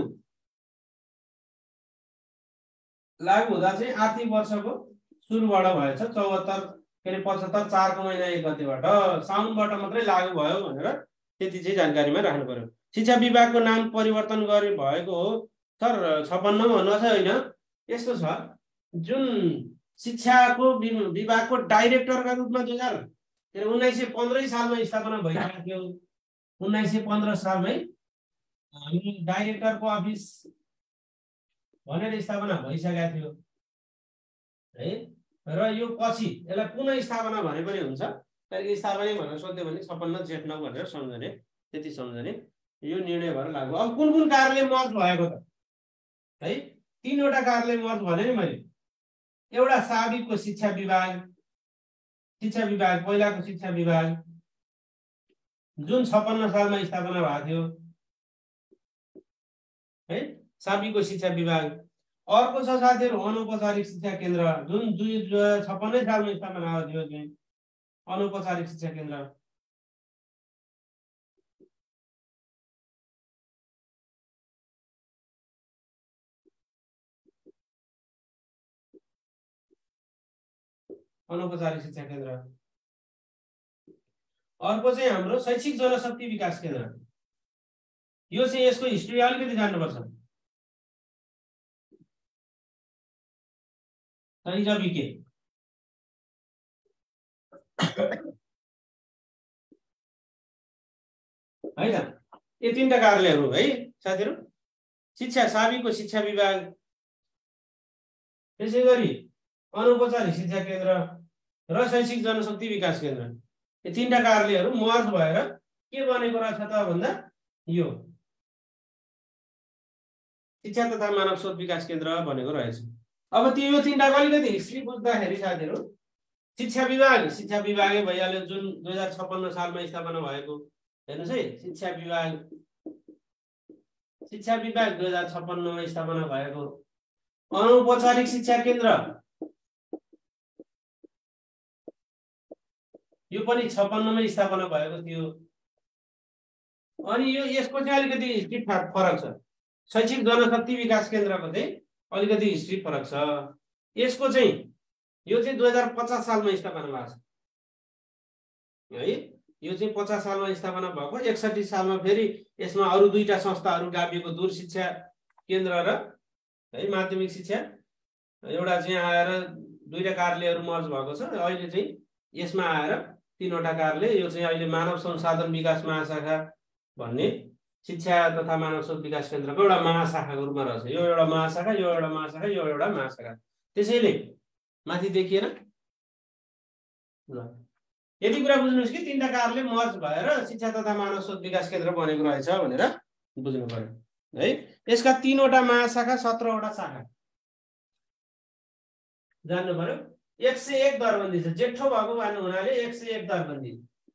लागू हुँदा चाहिँ आर्थिक वर्षको सुरुबाट भएछ। चौहत्तर के अरे पचहत्तर चारको महिना एक गतेबाट, साउनबाट मात्रै लागू भयो भनेर त्यति चाहिँ जानकारीमा राख्नु पर्यो। शिक्षा विभागको नाम परिवर्तन गरे भएको हो सर छप्पन्नमा भन्नुहोस् होइन। यस्तो छ, जुन शिक्षाको विभागको डाइरेक्टरका रूपमा दुई हजार के अरे उन्नाइस सय पन्ध्रै सालमा स्थापना भइसकेको थियो। उन्नाइस सय पन्ध्र सालमै हामी डाइरेक्टरको अफिस भनेर स्थापना भइसकेको थियो है। र यो पछि यसलाई पुनः स्थापना भने पनि हुन्छ। तर स्थापना भनेर सोध्यो भने छप्पन्न जेठ नौ भनेर सम्झने, त्यति सम्झने। यो निर्णय भएर लागू। अब कुन कुन कार्यालय मर्ज भएको त है? तीनवटा कार्यालय मर्ज भने नि मैले। एउटा साबिकको शिक्षा विभाग, शिक्षा विभाग पहिलाको शिक्षा विभाग जुन छप्पन्न सालमा स्थापना भएको थियो है, साबिकको शिक्षा विभाग। अर्को छ साथीहरू अनौपचारिक शिक्षा केन्द्र, जुन दुई छप्पन्नै सालमा स्थापना भएको थियो चाहिँ अनौपचारिक शिक्षा केन्द्र। अनौपचारिक शिक्षा केन्द्र। अर्को चाहिँ हाम्रो शैक्षिक जनशक्ति विकास केन्द्र। यो चाहिँ यसको हिस्ट्री अलिकति जान्नुपर्छ। सही छ बिके है त? यो तीनटा कार्यालयहरू है साथीहरू। शिक्षा साबिकको शिक्षा विभाग, त्यसै गरी अनौपचारिक शिक्षा केन्द्र र शैक्षिक जनशक्ति विकास केन्द्र, यो तीनटा कार्यालयहरू मर्ज भएर के बनेको रहेछ त भन्दा यो शिक्षा तथा मानव स्रोत विकास केन्द्र बनेको रहेछ। अब त्यो यो तीनटाको अलिकति हिस्ट्री बुझ्दाखेरि साथीहरू शिक्षा विभाग शिक्षा विभागै भइहाल्यो, जुन दुई हजार छप्पन्न सालमा स्थापना भएको। हेर्नुहोस् है, शिक्षा विभाग शिक्षा विभाग दुई हजार छप्पन्नमा स्थापना भएको। अनौपचारिक शिक्षा केन्द्र यो पनि छप्पन्नमा स्थापना भएको थियो। अनि यो यसको चाहिँ अलिकति हिस्ट्री फरक छ। शैक्षिक जनशक्ति विकास केन्द्रको चाहिँ अलिकति हिस्ट्री फरक छ। यसको चाहिँ यो चाहिँ दुई हजार पचास सालमा स्थापना भएको छ है। यो चाहिँ पचास सालमा स्थापना भएको। एकसठी सालमा फेरि यसमा अरू दुईटा संस्थाहरू गाभिएको, दूर शिक्षा केन्द्र र है माध्यमिक शिक्षा एउटा चाहिँ आएर दुईटा कार्यालयहरू मर्ज भएको छ। अहिले चाहिँ यसमा आएर तीनवटा कार्यालय, यो चाहिँ अहिले मानव संसाधन विकास महाशाखा भन्ने शिक्षा तथा मानव स्रोत विकास केन्द्रको एउटा महाशाखाको रूपमा रहेछ। यो एउटा महाशाखा, यो एउटा महाशाखा, यो एउटा महाशाखा। त्यसैले माथि देखिएन ल, यति कुरा बुझ्नुहोस् कि तीनटा कार्यालय मर्ज भएर शिक्षा तथा मानव स्रोत विकास केन्द्र बनेको रहेछ भनेर बुझ्नु पर्यो है। यसका तीनवटा महाशाखा, सत्रवटा शाखा जान्नु पर्यो। एक सय एक दरबन्दी छ। जेठो भएको भन्नु हुनाले एक सय एक दरबन्दी।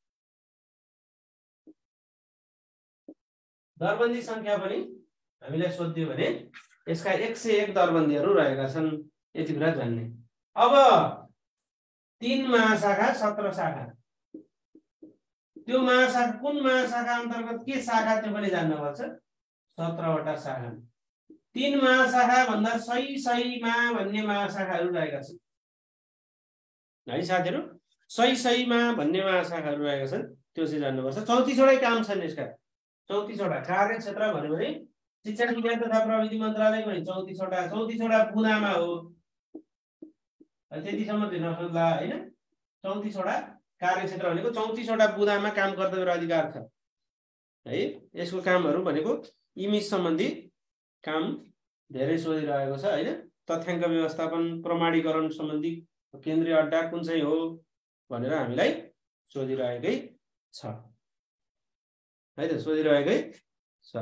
दरबन्दी संख्या पनि हामीलाई सोध्यो भने यसका एक सय एक दरबन्दीहरू रहेका छन्। यति कुरा जान्ने। अब तीन महाशाखा, सत्र शाखा। त्यो महाशाखा कुन महाशाखा अन्तर्गत के शाखा त्यो पनि जान्नुपर्छ। सत्रवटा शाखा। तीन महाशाखा भन्दा सही सहीमा भन्ने महाशाखाहरू रहेका छन् है साथीहरू। सही सहीमा भन्ने महाशाखाहरू रहेका छन्, त्यो चाहिँ जान्नुपर्छ। चौतिसवटै काम छन् यसका। चौतिसवटा कार्य क्षेत्र भन्यो भने शिक्षा विज्ञान तथा प्रविधि मन्त्रालयको नि चौतिसवटा चौतिसवटा बुदामा हो। त्यतिसम्म चाहिँ नसोध्ला होइन। चौतिसवटा कार्यक्षेत्र भनेको चौतिसवटा बुदामा काम कर्तव्य र अधिकार छ है। यसको कामहरू भनेको इमेज सम्बन्धी काम धेरै सोधिरहेको छ होइन। तथ्याङ्क व्यवस्थापन, प्रमाणीकरण सम्बन्धी केन्द्रीय अड्डा कुन चाहिँ हो भनेर हामीलाई सोधिरहेकै छ है त, सोधिरहेकै छ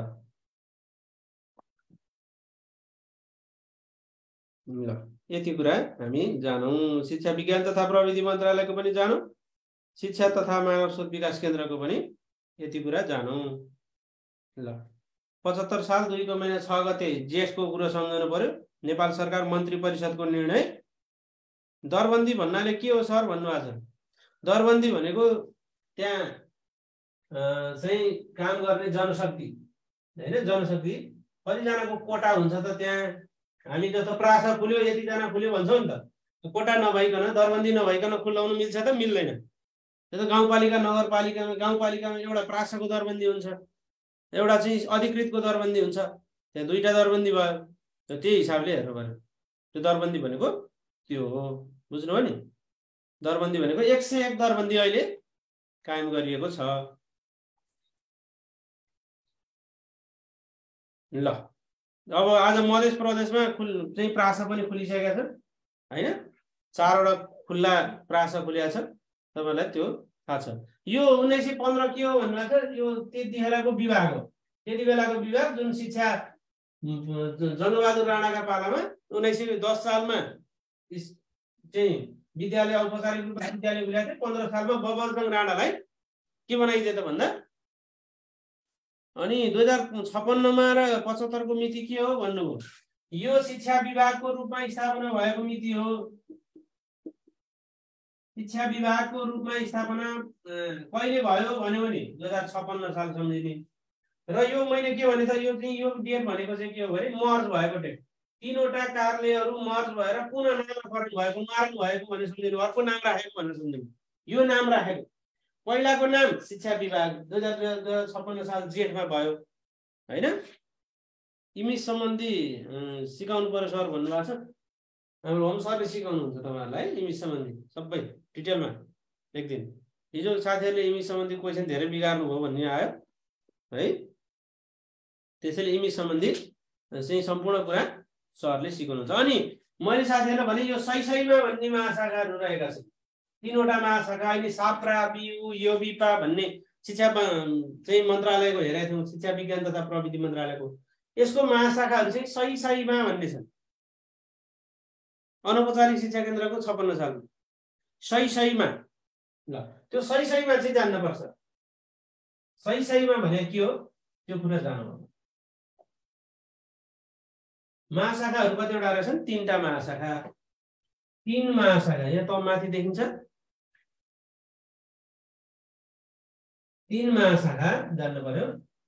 ल। यति कुरा हामी जानौँ। शिक्षा विज्ञान तथा प्रविधि मन्त्रालयको पनि जानौँ, शिक्षा तथा मानव स्रोत विकास केन्द्रको पनि यति कुरा जानौँ ल। पचहत्तर साल दुईको महिना छ गते जेठको कुरो सम्झनु पर्यो। नेपाल सरकार मन्त्री परिषदको निर्णय। दरबन्दी भन्नाले के हो सर भन्नुभएको छ। दरबन्दी भनेको त्यहाँ चाहिँ काम गर्ने जनशक्ति होइन। जनशक्ति कतिजनाको कोटा हुन्छ त, त्यहाँ हामी जस्तो प्रासा खुल्यो यतिजना खुल्यो भन्छौँ नि त। कोटा नभइकन, दरबन्दी नभइकन खुल्लाउनु मिल्छ त मिल्दैन। त्यो त गाउँपालिका नगरपालिकामा गाउँपालिकामा एउटा प्रासाको दरबन्दी हुन्छ, एउटा चाहिँ अधिकृतको दरबन्दी हुन्छ। त्यहाँ दुईटा दरबन्दी भयो। त्यही हिसाबले हेर्नु पर्यो। त्यो दरबन्दी भनेको त्यो हो, बुझ्नुभयो नि। दरबन्दी भनेको एक सय एक दरबन्दी अहिले कायम गरिएको छ ल। अब आज मधेस प्रदेशमा खुल चाहिँ प्रासा पनि खुलिसकेका छन् होइन। चारवटा खुल्ला प्रासा खुलिया छ, तपाईँलाई त्यो थाहा छ। यो उन्नाइस सय पन्ध्र के हो भन्नुभएको छ। यो त्यति बेलाको विभाग हो। त्यति बेलाको विभाग जुन शिक्षा जङ्गबहादुर राणाका पालामा उन्नाइस सय दस सालमा चाहिँ विद्यालय औपचारिक रूपमा विद्यालय खुलेको थियो। पन्ध्र सालमा बबरजङ राणालाई के बनाइदियो त भन्दा अनि दुई हजार छप्पन्नमा र पचहत्तरको मिति के हो भन्नुभयो। यो शिक्षा विभागको रूपमा स्थापना भएको मिति हो। शिक्षा विभागको रूपमा स्थापना कहिले भयो भन्यो भने दुई हजार छप्पन्न साल सम्झिने। र यो मैले के भने त यो चाहिँ यो डेट भनेको चाहिँ के हो भने मर्ज भएको डेट। तीनवटा कार्यालयहरू मर्ज भएर पुनः नामकरण भएको, मार्ग भएको भनेर सम्झिनु, अर्को नाम राखेको भनेर सम्झिनु। यो नाम राखेको पहिलाको नाम शिक्षा विभाग दुई हजार छप्पन्न साल जेठमा भयो होइन। इमेज सम्बन्धी सिकाउनु पर्यो सर भन्नुभएको छ। हाम्रो होम सरले सिकाउनुहुन्छ तपाईँहरूलाई इमेज सम्बन्धी सबै डिटेलमा एक दिन। हिजो साथीहरूले इमेज सम्बन्धी क्वेसन धेरै बिगार्नु भयो भन्ने आयो है। त्यसैले इमेज सम्बन्धी चाहिँ सम्पूर्ण कुरा सरले सिकाउनुहुन्छ। अनि मैले साथीहरूलाई भने यो सही सहीमा भन्ने महाशाखाहरू रहेका छन्। तीनवटा महाशाखा अहिले साप्रा, बियु, योबिपा भन्ने शिक्षा चाहिँ मन्त्रालयको हेरेका थियौँ, शिक्षा विज्ञान तथा प्रविधि मन्त्रालयको। यसको महाशाखाहरू चाहिँ सही सहीमा भन्ने छन्। अनौपचारिक शिक्षा केन्द्रको छप्पन्न सालमा सही सहीमा ल। त्यो सही सहीमा चाहिँ जान्नुपर्छ। सही सहीमा भने के हो त्यो कुरा जान्नु। महाशाखाहरू कतिवटा रहेछन्? तीनटा महाशाखा। तीन महाशाखा यहाँ त माथि देखिन्छ। तीन महाशाखा जान्नु पर्यो।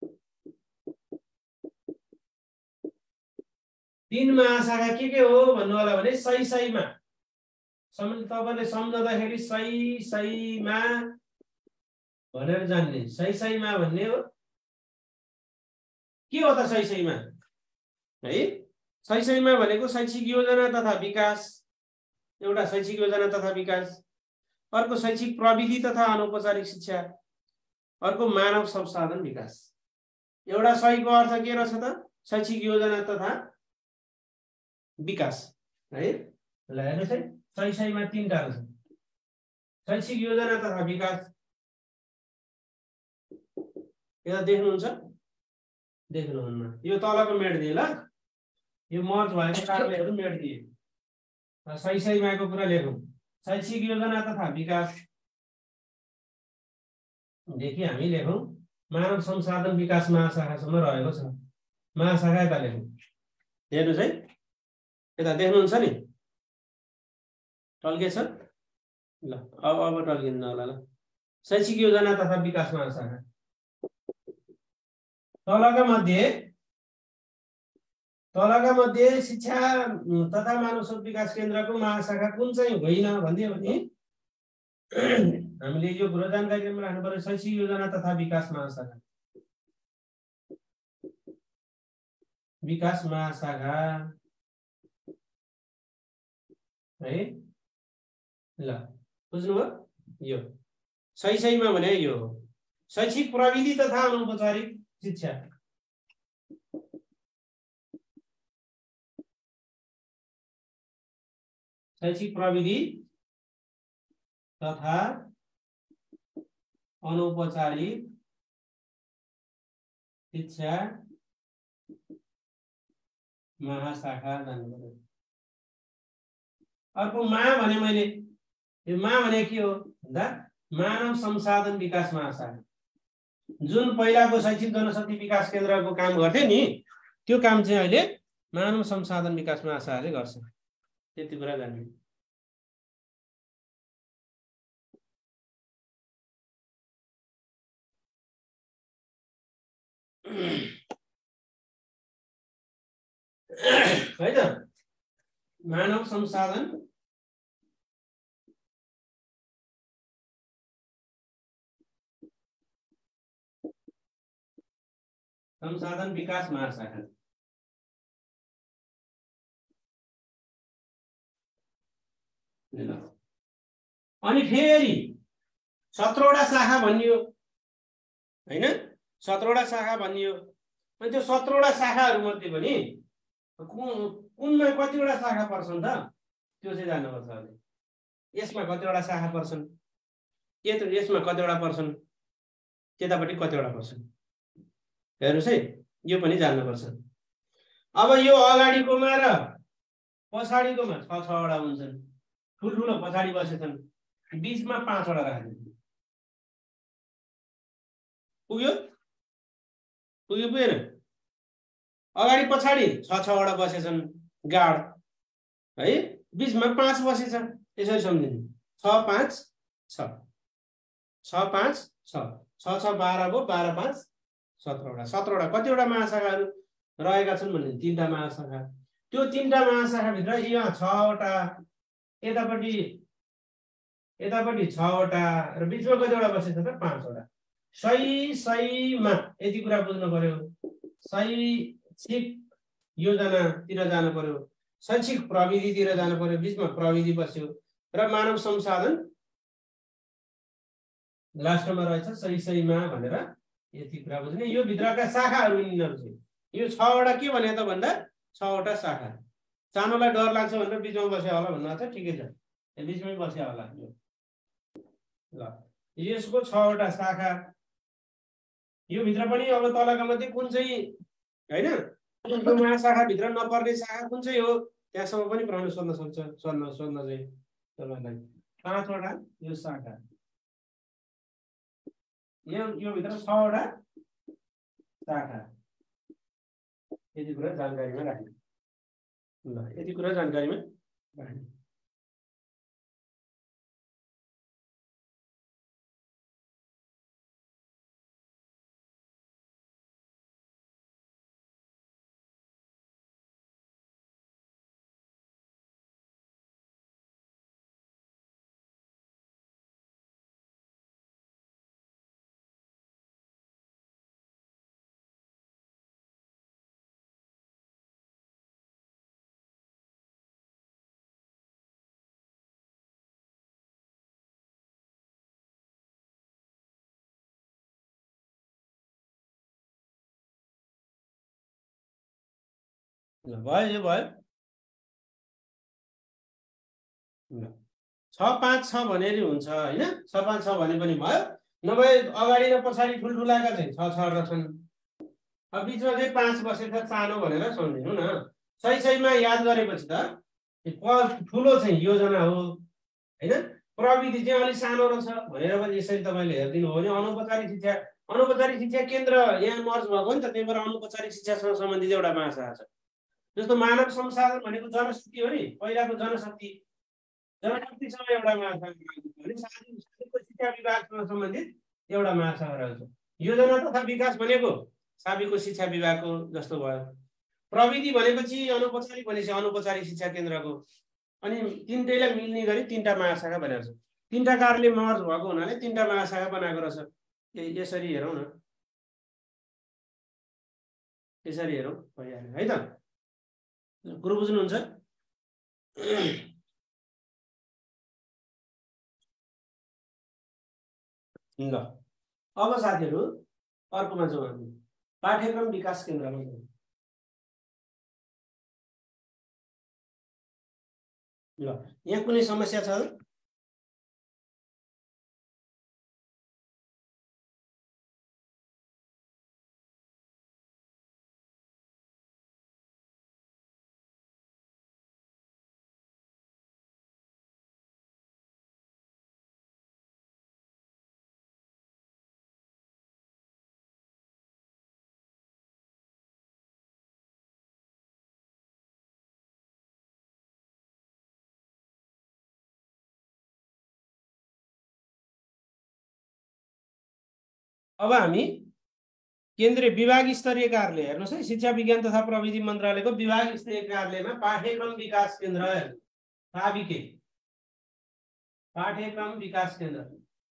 तीन महाशाखा के के हो भन्नु होला भने सही सहीमा तपाईले सम्झँदाखेरि सही सहीमा भनेर जान्ने। सही सहीमा भन्ने हो के हो त सही सहीमा है? सही सहीमा भनेको शैक्षिक योजना तथा विकास, एउटा शैक्षिक योजना तथा विकास, अर्को शैक्षिक प्रविधि तथा अनौपचारिक शिक्षा, अर्को मानव संसाधन विकास। एउटा सहीको अर्थ के रहेछ त? शैक्षिक योजना तथा विकास है। ल हेर्नुस् है, सही सहीमा तीनटा रहेछ। शैक्षिक योजना तथा विकास यहाँ देख्नुहुन्छ? देख्नुहुन्न? यो तलको मेट दिए ल, यो मर्ज भएको कागजहरू मेट दिए। सही सहीमाको कुरा लेखौँ। शैक्षिक योजना तथा विकास देखि हामी लेखौँ मानव संसाधन विकास महाशाखासम्म रहेको छ। महाशाखा यता लेखौँ। हेर्नुहोस् है, यता देख्नुहुन्छ नि टल्केछ? ल अब अब टल्किन्न होला। ल शैक्षिक योजना तथा विकास महाशाखा तलका मध्ये तलका मध्ये शिक्षा तथा मानव स्रोत विकास केन्द्रको महाशाखा कुन चाहिँ होइन भनिदियो भने हामीले यो कुरा जानकारीमा राख्नु पर्यो। शैक्षिक योजना तथा विकास महाशाखा, विकास महाशाखा है। ल बुझ्नुभयो? यो सही सहीमा भने यो शैक्षिक प्रविधि तथा अनौपचारिक शिक्षा। शैक्षिक प्रविधि तथा अनौपचारिक शिक्षा महाशाखा जान्नु पर्यो। अर्को मा भने मैले, यो मा भने के हो भन्दा मानव संसाधन विकास महाशाखा। जुन पहिलाको शैक्षिक जनशक्ति विकास केन्द्रको काम गर्थे नि, त्यो काम चाहिँ अहिले मानव संसाधन विकास महाशाखाले गर्छ। त्यति कुरा जान्नु। है त? मानव संसाधन संसाधन विकास महाशाखा। अनि फेरि सत्रवटा शाखा भनियो हैन? सत्रवटा शाखा भनियो। अनि त्यो सत्रवटा शाखाहरू मध्ये पनि कुनमा कतिवटा शाखा पर्छन् त? त्यो चाहिँ जान्नुपर्छ। अहिले यसमा कतिवटा शाखा पर्छन्, यसमा कतिवटा पर्छन्, त्यतापट्टि कतिवटा पर्छन्, हेर्नुहोस् है, यो पनि जान्नुपर्छ। अब यो अगाडिकोमा र पछाडिकोमा छ छवटा हुन्छन्। ठुल्ठुलो पछाडि बसेछन्, बीचमा पाँचवटा राखिदिनु। पुग्यो? पुग्यो पुगेन? अगाडि पछाडि छ छवटा बसेछन् गाड है, बीचमा पाँच बसेछ। यसरी सम्झिनु। छ पाँच छ, छ पाँच छ, छ छ बाह्र भयो, बाह्र पाँच सत्रवटा। सत्रवटा कतिवटा महाशाखाहरू रहेका छन् भने तीनटा महाशाखा। त्यो तीनटा महाशाखाभित्र यहाँ छवटा, यतापट्टि यतापट्टि छवटा र बीचमा कतिवटा बसेछ त? पाँचवटा। सही सहीमा यति कुरा बुझ्नु पर्यो। शैक्षिक योजनातिर जानु पर्यो, शैक्षिक प्रविधितिर जानु पर्यो, बीचमा प्रविधि बस्यो र मानव संसाधन लास्टमा रहेछ सही सहीमा भनेर यति कुरा बुझ्ने। यो भित्रका शाखाहरू यिनीहरू चाहिँ यो छवटा के भने त भन्दा छवटा शाखा। सानोलाई डर लाग्छ भनेर बीचमा बस्यो होला भन्नु त ठिकै छ, बीचमै बस्यो होला यो। ल यसको छवटा शाखा। यो भित्र पनि अब तलका मध्ये कुन चाहिँ हैन यो महाशाखा भित्र नपर्ने शाखा कुन चाहिँ हो त्यहाँसम्म पनि प्रश्न सोध्न सक्छ। सोध्न सोध्न चाहिँ तपाईलाई पाँचवटा यो शाखा, यो यो भित्र छवटा शाखा। यति कुरा जानकारीमा राख्नु। ल यति कुरा जानकारीमा राख्नु। ल भयो, यो भयो। ल छ पाँच छ भनेर हुन्छ होइन, छ पाँच छ भने पनि भयो, नभए अगाडि र पछाडि ठुल्ठुलाका चाहिँ छ छ छन्, अब बिचमा चाहिँ पाँच बसेको सानो भनेर सम्झिनु न। सही सहीमा याद गरेपछि त ठुलो चाहिँ योजना हो होइन, प्रविधि चाहिँ अलिक सानो रहेछ भनेर पनि यसरी तपाईँले हेरिदिनु हो भने अनौपचारिक शिक्षा अनौपचारिक शिक्षा केन्द्र यहाँ मर्ज भएको नि त, त्यही भएर अनौपचारिक शिक्षासँग सम्बन्धित एउटा महाशाखा छ। जस्तो मानव संसाधन भनेको जनशक्ति हो नि, पहिलाको जनशक्ति जनशक्तिसँग एउटा महाशाखा भने सार्वजनिक शिक्षा विभागसँग सम्बन्धित एउटा महाशाखा रहेछ। योजना तथा विकास भनेको साबिको शिक्षा विभागको जस्तो भयो। प्रविधि भनेपछि अनौपचारिक भनेपछि अनौपचारिक शिक्षा केन्द्रको, अनि तिनटैलाई मिल्ने गरी तिनवटा महाशाखा बनाएको छ। तिनवटा कार्यालय मर्ज भएको हुनाले तिनवटा महाशाखा बनाएको रहेछ। यसरी हेरौँ न, यसरी हेरौँ भइहाल्यो है त। कुरो बुझ्नुहुन्छ? ल अब साथीहरू अर्कोमा जाउँ हामी, पाठ्यक्रम विकास केन्द्रमा जाउँ। ल यहाँ कुनै समस्या छ? अब हामी केन्द्रीय विभाग स्तरीय कार्यालय हेर्नुहोस् है, शिक्षा विज्ञान तथा प्रविधि मन्त्रालयको विभाग स्तरीय कार्यालयमा पाठ्यक्रम विकास केन्द्र साबिके पाठ्यक्रम विकास केन्द्र,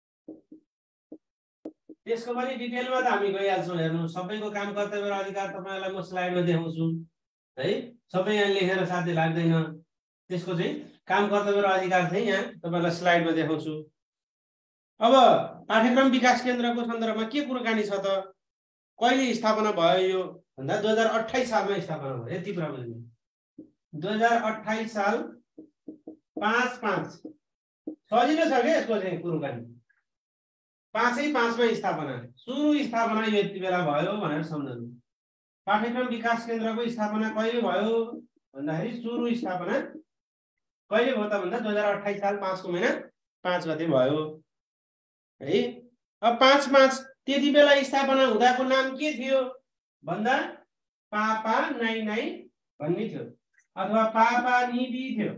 त्यसको पनि डिटेलमा त हामी गइहाल्छौँ। हेर्नु, सबैको काम कर्तव्य र अधिकार तपाईँलाई म स्लाइडमा देखाउँछु है, सबै यहाँ लेखेर साथै लाग्दैन। त्यसको चाहिँ काम कर्तव्य र अधिकार चाहिँ यहाँ तपाईँलाई स्लाइडमा देखाउँछु। अब पाठ्यक्रम विकास केन्द्रको सन्दर्भमा के कुराकानी छ त? कहिले स्थापना भयो यो भन्दा दुई हजार अट्ठाइस सालमा स्थापना भयो। यति कुरा बुझ्नु, दुई हजार अट्ठाइस साल पाँच पाँच सजिलो छ क्या यसको चाहिँ कुराकानी। पाँचै पाँचमा स्थापना, सुरु स्थापना यो यति बेला भयो भनेर सम्झनु। पाठ्यक्रम विकास केन्द्रको स्थापना कहिले भयो भन्दाखेरि सुरु स्थापना कहिले भयो त भन्दा दुई हजार अट्ठाइस साल पाँचको महिना पाँच गते भयो है। अब पाँच पाँच त्यति बेला स्थापना हुँदाको नाम के थियो भन्दा पापा नाइ नाइ भन्ने थियो, अथवा पापा निबी थियो।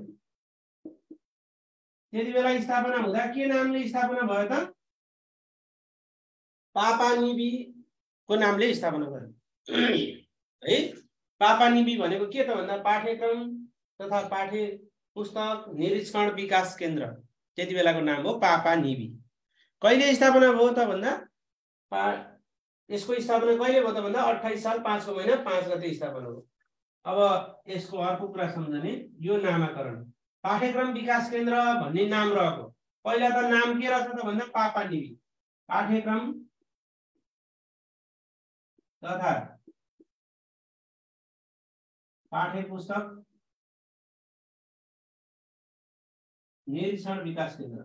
त्यति बेला स्थापना हुँदा के नामले स्थापना भयो त? पापा निबी को नामले स्थापना भयो है। पापा निबी भनेको के त भन्दा पाठ्यक्रम तथा पाठ्य पुस्तक निरीक्षण विकास केन्द्र, त्यति बेलाको नाम हो पापा निबी। कहिले स्थापना भयो त भन्दा पा यसको स्थापना कहिले भयो त भन्दा अट्ठाइस साल पाँचको महिना पाँच गते स्थापना हो। अब यसको अर्को कुरा सम्झने, यो नामाकरण पाठ्यक्रम विकास केन्द्र भन्ने नाम रहेको, पहिला त नाम के रहेछ त भन्दा पापा निबी पाठ्यक्रम तथा पाठ्य पुस्तक निरीक्षण विकास केन्द्र।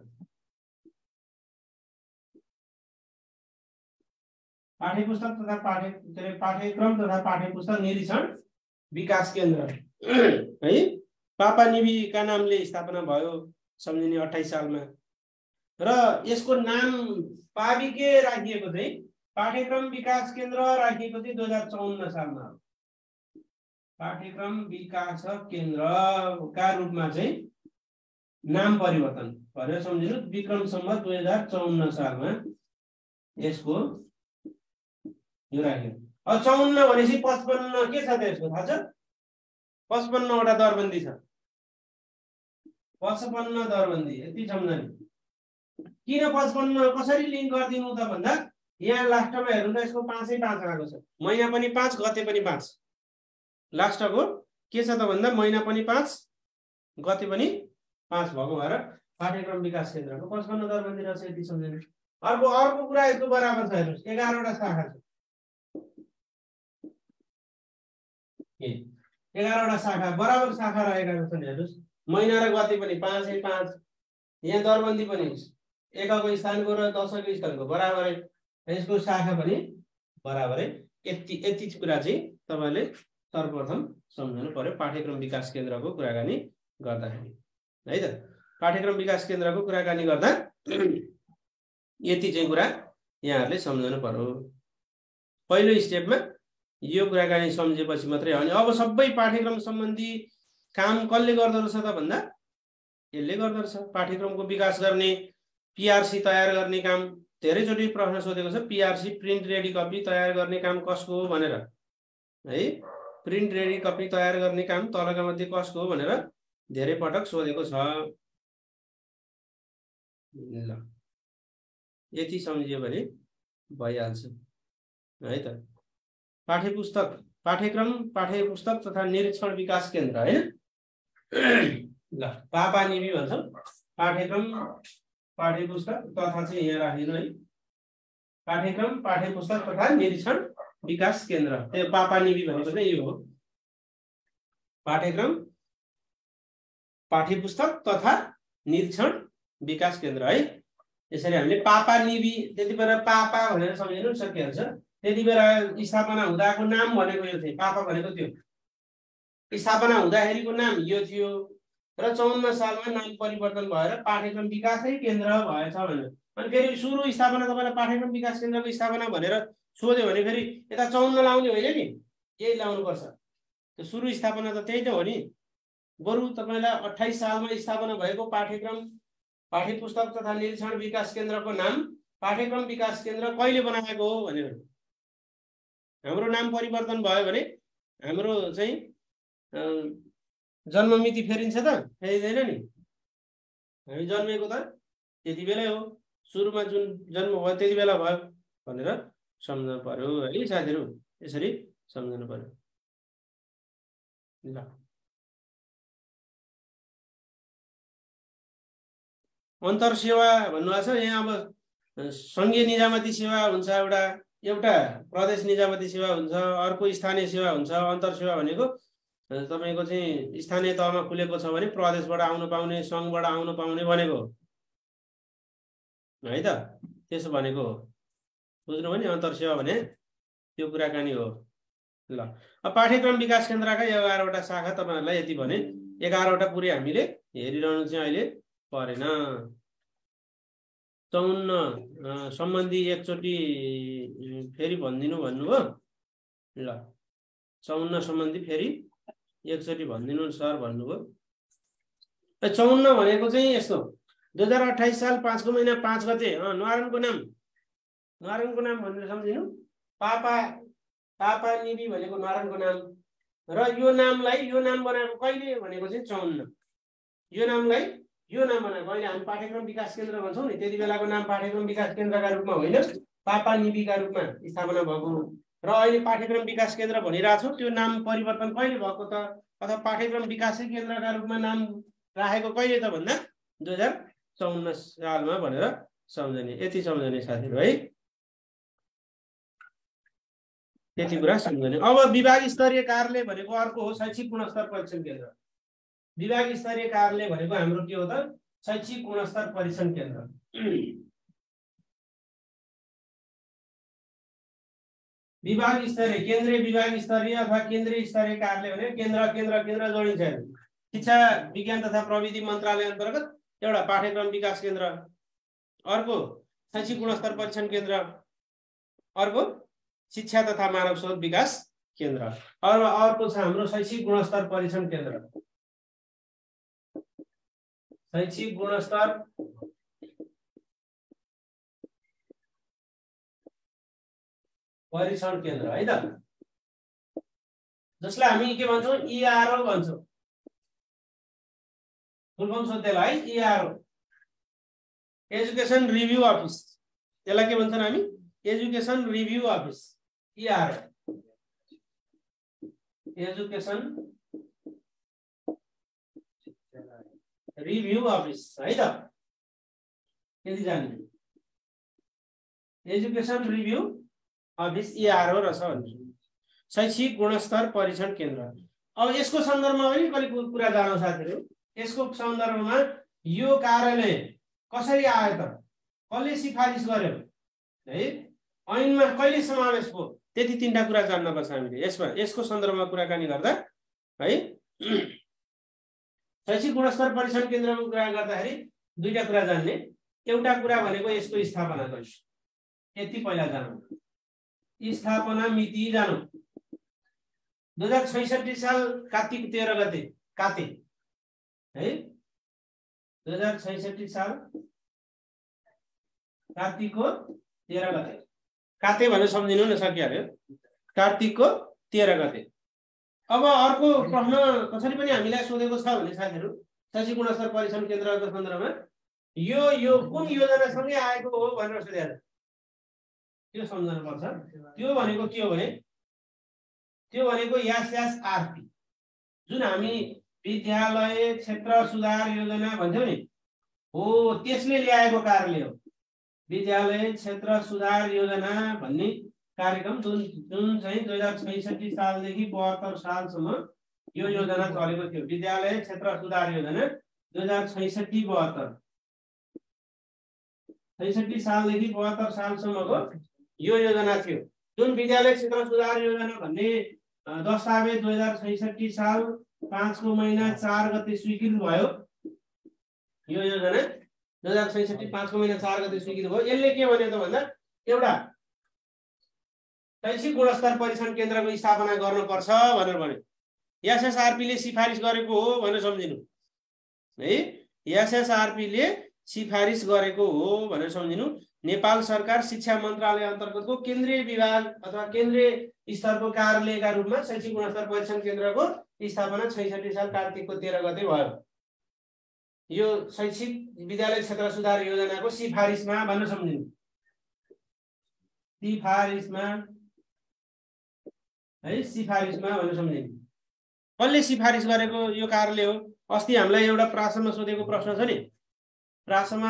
पाठ्य पुस्तक तथा पाठ्य पाठ्यक्रम तथा पाठ्य पुस्तक निरीक्षण विकास केन्द्र है, पापा निबीका नामले स्थापना भयो सम्झिने अट्ठाइस सालमा। र यसको नाम पाबिके राखिएको चाहिँ पाठ्यक्रम विकास केन्द्र राखिएको चाहिँ दुई हजार चौन्न सालमा हो। पाठ्यक्रम विकास केन्द्रका रूपमा चाहिँ नाम परिवर्तन गरेर सम्झिनु। विक्रम सम्वत दुई हजार चौन्न सालमा यसको यो राख्यो। अब चौन्न भनेपछि पचपन्न के छ त्यसको थाहा छ? पचपन्नवटा दरबन्दी छ। पचपन्न दरबन्दी यति सम्झने। किन पचपन्न कसरी लिङ्क गरिदिनु त भन्दा यहाँ लास्टमा हेर्नु त यसको पाँचै पाँच आएको छ। महिना पनि पाँच, गते पनि पाँच। लास्टको के छ त भन्दा महिना पनि पाँच, गते पनि पाँच भएको भएर पाठ्यक्रम विकास केन्द्रको पचपन्न दरबन्दी रहेछ यति सम्झने। अर्को अर्को कुरा यसको बराबर छ हेर्नुहोस्, एघारवटा शाखा छ। एघारवटा शाखा बराबर शाखा रहेका छन् हेर्नुहोस्। महिना र गते पनि पाँचै पाँच। यहाँ दरबन्दी पनि एकको स्थानको र दशको स्थानको बराबरै, यसको शाखा पनि बराबरै। यति यति कुरा चाहिँ तपाईँले सर्वप्रथम सम्झनु पर्यो पाठ्यक्रम विकास केन्द्रको कुराकानी गर्दाखेरि, है त। पाठ्यक्रम विकास केन्द्रको कुराकानी गर्दा यति चाहिँ कुरा यहाँहरूले सम्झनु पर्यो। पहिलो स्टेपमा यो कुराकानी सम्झेपछि मात्रै हो। अनि अब सबै पाठ्यक्रम सम्बन्धी काम कसले गर्दो रहेछ त भन्दा यसले गर्दो रहेछ। पाठ्यक्रमको विकास गर्ने, पीआरसी तयार गर्ने काम धेरैचोटि प्रश्न सोधेको छ। पीआरसी प्रिन्ट रेडी कपी तयार गर्ने काम कसको हो भनेर, है। प्रिन्ट रेडी कपी तयार गर्ने काम तलका मध्ये कसको हो भनेर धेरै पटक सोधेको छ। ल यति सम्झियो भने भइहाल्छ, है त। पाठ्यपुस्तक पाठ्यक्रम पाठ्यपुस्तक तथा निरीक्षण विकास केन्द्र, हैन। ल पापानिबी भन्छौँ। पाठ्यक्रम पाठ्यपुस्तक तथा चाहिँ यहाँ राखिदिनु है। पाठ्यक्रम पाठ्यपुस्तक तथा निरीक्षण विकास केन्द्र, त्यो पापानिबी भनेको चाहिँ यो हो। पाठ्यक्रम पाठ्यपुस्तक तथा निरीक्षण विकास केन्द्र, है। यसरी हामीले पापानिबी त्यति बेला पापा भनेर सम्झिनु सकिहाल्छ। त्यति बेला स्थापना हुँदाको नाम भनेको यो थियो, पापा भनेको त्यो स्थापना हुँदाखेरिको नाम यो थियो र चौन्न सालमा नाम परिवर्तन भएर पाठ्यक्रम विकासै केन्द्र भएछ भनेर। अनि फेरि सुरु स्थापना तपाईँलाई पाठ्यक्रम विकास केन्द्रको स्थापना भनेर सोध्यो भने फेरि यता चौन्न लाउने होइन नि, यही लाउनुपर्छ। त्यो सुरु स्थापना त त्यही त हो नि। बरु तपाईँलाई अट्ठाइस सालमा स्थापना भएको पाठ्यक्रम पाठ्यपुस्तक तथा निरीक्षण विकास केन्द्रको नाम पाठ्यक्रम विकास केन्द्र कहिले बनाएको हो भनेर। हाम्रो नाम परिवर्तन भयो भने हाम्रो चाहिँ जन्म मिति फेरिन्छ त? फेरिँदैन नि। हामी जन्मेको त त्यति बेलै हो, सुरुमा जुन जन्म भयो त्यति बेला भयो भनेर सम्झनु पर्यो, है साथीहरू। यसरी सम्झनु पर्यो। ल अन्तर सेवा भन्नुभएको छ यहाँ। अब सङ्घीय निजामती सेवा हुन्छ, एउटा एउटा प्रदेश निजामती सेवा हुन्छ, अर्को स्थानीय सेवा हुन्छ। अन्तर सेवा भनेको तपाईँको चाहिँ स्थानीय तहमा खुलेको छ भने प्रदेशबाट आउन पाउने, सङ्घबाट आउन पाउने भनेको हो, है त। त्यसो भनेको हो, बुझ्नुभयो नि। अन्तर सेवा भने त्यो कुराकानी हो। ल अब पाठ्यक्रम विकास केन्द्रका एघारवटा शाखा तपाईँहरूलाई यति भने। एघारवटा पुरै हामीले हेरिरहनु चाहिँ अहिले परेन। चौन्न सम्बन्धी एकचोटि फेरि भनिदिनु भन्नुभयो। ल चौन्न सम्बन्धी फेरि एकचोटि भनिदिनु सर भन्नुभयो। चौन्न भनेको चाहिँ यस्तो, दुई हजार अठाइस साल पाँचको महिना पाँच गते न्वारानको नाम न्वारानको नाम भनेर सम्झिनु। पापा पापानिबी भनेको न्वारानको नाम र यो नामलाई यो नाम बनाएको कहिले भनेको चाहिँ चौन्न। यो नामलाई यो नाम बनाएको अहिले हामी पाठ्यक्रम विकास केन्द्र भन्छौँ नि, त्यति बेलाको नाम पाठ्यक्रम विकास केन्द्रका रूपमा होइन, पापानिबीका रूपमा स्थापना भएको र अहिले पाठ्यक्रम विकास केन्द्र भनिरहेको छौँ। त्यो नाम परिवर्तन कहिले भएको त, अथवा पाठ्यक्रम विकासै केन्द्रका रूपमा नाम राखेको कहिले त भन्दा दुई हजार चौन्न सालमा भनेर सम्झने। यति सम्झने साथीहरू, है। त्यति कुरा सम्झने। अब विभाग स्तरीय कार्यालय भनेको अर्को हो, शैक्षिक गुणस्तर परीक्षण केन्द्र। विभाग स्तरीय कार्यालय भनेको हाम्रो के हो त? शैक्षिक गुणस्तर परीक्षण केन्द्र। विभाग स्तरीय केन्द्रीय विभाग स्तरीय अथवा केन्द्रीय स्तरीय कार्यालय भने केन्द्र केन्द्र केन्द्र जोडिन्छ। शिक्षा विज्ञान तथा प्रविधि मन्त्रालय अन्तर्गत एउटा पाठ्यक्रम विकास केन्द्र, अर्को शैक्षिक गुणस्तर परीक्षण केन्द्र, अर्को शिक्षा तथा मानव स्रोत विकास केन्द्र। अब अर्को छ हाम्रो शैक्षिक गुणस्तर परीक्षण केन्द्र। शैक्षिक गुणस्तर परीक्षण केन्द्र है त, जसलाई हामी के भन्छौँ इआरओ भन्छौँ। फुल फर्म सोध्दैला है इआरओ, एजुकेसन रिभ्यू अफिस। त्यसलाई के भन्छौँ हामी education review office ERO, education review office है त। यदि जान्ने एजुकेसन रिभ्यू अफिस इआरओ रहेछ भन्ने शैक्षिक गुणस्तर परीक्षण केन्द्र। अब यसको सन्दर्भमा पनि कहिले कुरा जानु साथीहरु, यसको सन्दर्भमा यो कार्यालय कसरी आयो त, कसले सिफारिस गर्यो है, ऐनमा कहिले समावेश भयो, त्यति तीनटा कुरा जान्न पर्छ हामीले यसमा। यसको सन्दर्भमा कुराकानी गर्दा है शैक्षिक गुणस्तर परीक्षण केन्द्रको कुरा गर्दाखेरि दुईटा कुरा जान्ने। एउटा कुरा भनेको यसको स्थापना कहिले, यति पहिला जानु। स्थापना मिति जानु, दुई हजार छैसठी साल कार्तिक तेह्र गते काते है, दुई हजार छैसठी साल कार्तिकको तेह्र गते काते भनेर सम्झिनु न सकिहाल्यो, कार्तिकको तेह्र गते। अब अर्को प्रश्न कसरी पनि हामीलाई सोधेको छ भने साथीहरु शैक्षिक गुणस्तर परीक्षण केन्द्रको सन्दर्भमा यो यो कुन योजनासँगै आएको हो भनेर सोधेर त्यो सम्झनु पर्छ। त्यो भनेको के हो भने त्यो भनेको एसएसआरपी, जुन हामी विद्यालय क्षेत्र सुधार योजना भन्छौँ नि हो, त्यसले ल्याएको कार्यालय हो विद्यालय क्षेत्र सुधार योजना भन्ने कार्यक्रम, जुन जुन चाहिँ दुई हजार छैसठी सालदेखि बहत्तर सालसम्म यो योजना चलेको थियो। विद्यालय क्षेत्र सुधार योजना दुई हजार छैसठी बहत्तर छैसठी सालदेखि बहत्तर सालसम्मको यो योजना थियो, जुन विद्यालय क्षेत्र सुधार योजना भन्ने दस्तावेज दुई हजार छैसठी साल पाँचको महिना चार गते स्वीकृत भयो। यो योजना दुई हजार छैसठी पाँचको महिना चार गते स्वीकृत भयो। यसले के भन्यो त भन्दा एउटा शैक्षिक गुणस्तर परीक्षण केन्द्रको स्थापना गर्नुपर्छ भनेर भन्यो। एसएसआरपीले सिफारिस गरेको हो भनेर सम्झिनु है, एसएसआरपीले सिफारिस गरेको हो भनेर सम्झिनु। नेपाल सरकार शिक्षा मन्त्रालय अन्तर्गतको केन्द्रीय विभाग अथवा केन्द्रीय स्तरको कार्यालयका रूपमा शैक्षिक गुणस्तर परीक्षण केन्द्रको स्थापना छैसठी साल कार्तिकको तेह्र गते भयो। यो शैक्षिक विद्यालय क्षेत्र सुधार योजनाको सिफारिसमा भन्न सम्झिनु, सिफारिसमा है, सिफारिसमा भन्न सम्झिनु। कसले सिफारिस गरेको यो कार्यालय हो। अस्ति हामीलाई एउटा प्रासमा सोधेको प्रश्न छ नि, प्रासमा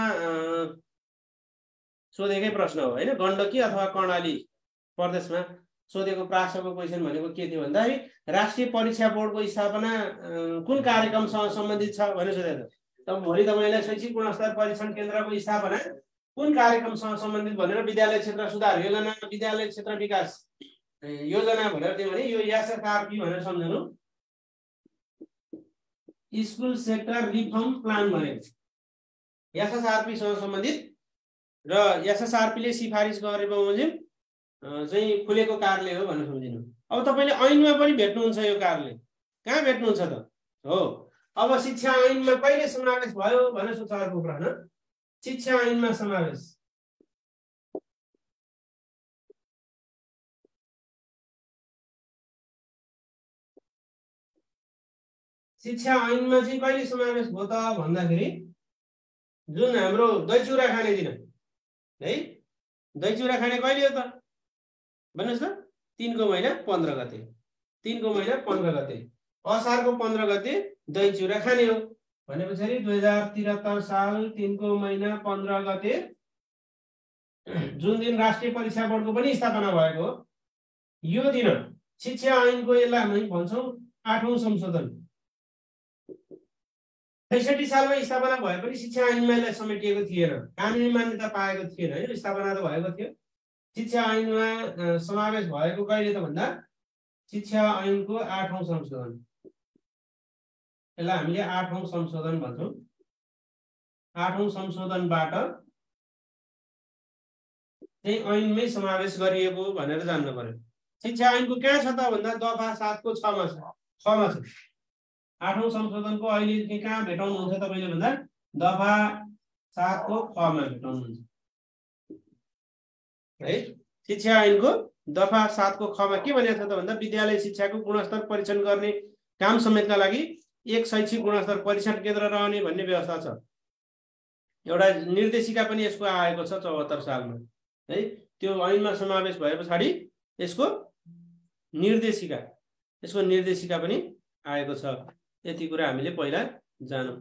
सोधेकै प्रश्न हो हैन, गण्डकी अथवा कर्णाली प्रदेशमा सोधेको प्रासको क्वेशन भनेको के थियो भन्दाखेरि राष्ट्रिय परीक्षा बोर्डको स्थापना कुन कार्यक्रमसँग सम्बन्धित छ भनेर सोधेको थियो। तब भोलि तपाईलाई शैक्षिक गुणस्तर परीक्षण केन्द्रको स्थापना कुन कार्यक्रमसँग सम्बन्धित भनेर विद्यालय क्षेत्र सुधार योजना, विद्यालय क्षेत्र विकास योजना भनेर दियो भने यो एसएसआरपी भनेर सम्झनु, स्कुल सेक्टर रिफर्म प्लान भनेको एसएसआरपी सँग सम्बन्धित र एसएसआरपीले सिफारिस गरेको चाहिँ खुलेको कार्यालय हो भनेर सम्झिनु। अब तपाईले ऐनमा पनि भेट्नुहुन्छ यो कार्यालय, कहाँ भेट्नुहुन्छ त हो। अब शिक्षा ऐनमा कहिले समावेश भयो भनेर सोध्छ अर्को प्रश्न, शिक्षा ऐनमा समावेश शिक्षा ऐनमा चाहिँ कहिले समावेश भयो त भन्दाखेरि जुन हाम्रो दही चिउरा खाने दिन है, दही चिउरा खाने कहिले हो त भन्नुहोस् त, तीनको महिना पन्ध्र गते, तीनको महिना पन्ध्र गते, असारको पन्ध्र गते दही चिउरा खाने हो भनेपछि दुई हजार त्रिहत्तर साल तीनको महिना पन्ध्र गते जुन दिन राष्ट्रिय परीक्षा बोर्डको पनि स्थापना भएको हो, यो दिन शिक्षा ऐनको यसलाई हामी भन्छौँ आठौं संशोधन। छैसठी सालमा स्थापना भए पनि शिक्षा ऐनमा यसलाई समेटिएको थिएन, कानुनी मान्यता पाएको थिएन है, स्थापना त भएको थियो। शिक्षा ऐनमा समावेश भएको कहिले त भन्दा शिक्षा ऐनको आठौं संशोधन, यसलाई हामीले आठौं संशोधन भन्छौँ। आठौं संशोधनबाट चाहिँ ऐनमै समावेश गरिएको भनेर जान्नु पर्यो। शिक्षा ऐनको कहाँ छ त भन्दा दफा सातको छमा छ छमा छ आठौं संशोधनको अहिले कहाँ भेटाउनुहुन्छ तपाईले भन्दा दफा सातको खमा भेटाउनुहुन्छ है। शिक्षा ऐनको दफा सातको खमा के भनेको छ त भन्दा विद्यालय शिक्षाको गुणस्तर परीक्षण गर्ने काम समेतका लागि एक शैक्षिक गुणस्तर परीक्षण केन्द्र रहने भन्ने व्यवस्था छ। एउटा निर्देशिका पनि यसको आएको छ चौहत्तर सालमा है। त्यो ऐनमा समावेश भए पछाडि यसको निर्देशिका यसको निर्देशिका पनि आएको छ। यति कुरा हामीले पहिला जानौं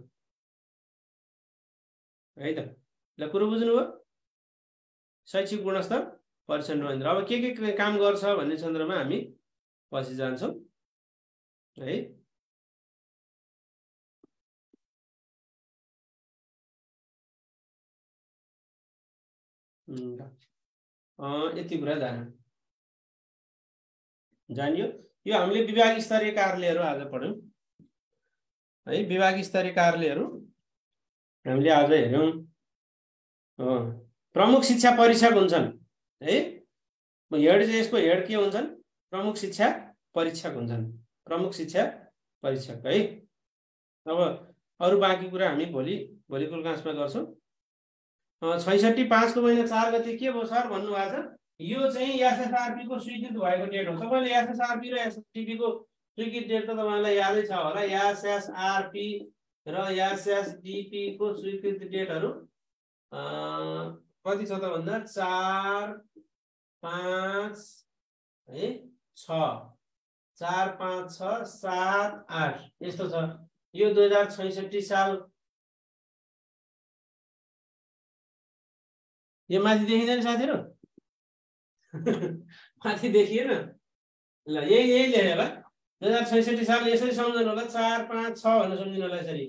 है त। ल कुरो बुझ्नुभयो। शैक्षिक गुणस्तर परीक्षण केन्द्र अब के के काम गर्छ भन्ने सन्दर्भमा हामी पछि जान्छौं है। अ यति कुरा जान्यो जानियो। यो हामीले विभाग स्तरीय कार्यालयहरू आज पढ्यौं है। विभाग स्तरीय कार्यालयहरू हामीले आज हेर्यौं। प्रमुख शिक्षा परीक्षक हुन्छन् है। हेड चाहिँ यसको हेड के हुन्छन् प्रमुख शिक्षा परीक्षक हुन्छन् प्रमुख शिक्षा परीक्षक है। अब अरु बाँकी कुरा हामी भोलि भोलिको क्लासमा गर्छौं। छैसठी पाँच को महिना चार गते के भयो सर भन्नुभएको छ। यो चाहिँ एसएसआरपी को स्वीकृत भएको डेट हो। तपाईले एसएसआरपी र एसएसटीपी को स्वीकृत डेट त तपाईलाई यादै छ होला। एसएसआरपी र एसएसडीपी को स्वीकृत डेटहरु कति छ त भन्दा चार पाँच है छ चार पाँच छ सात आठ यस्तो छ। यो दुई हजार छैसठी साल यो माथि देखिँदैन साथीहरु माथि देखिएन ल यही यही लेखे होला। दुई हजार छैसठी साल यसरी सम्झनु होला। चार पाँच छ भनेर सम्झिनु होला। यसरी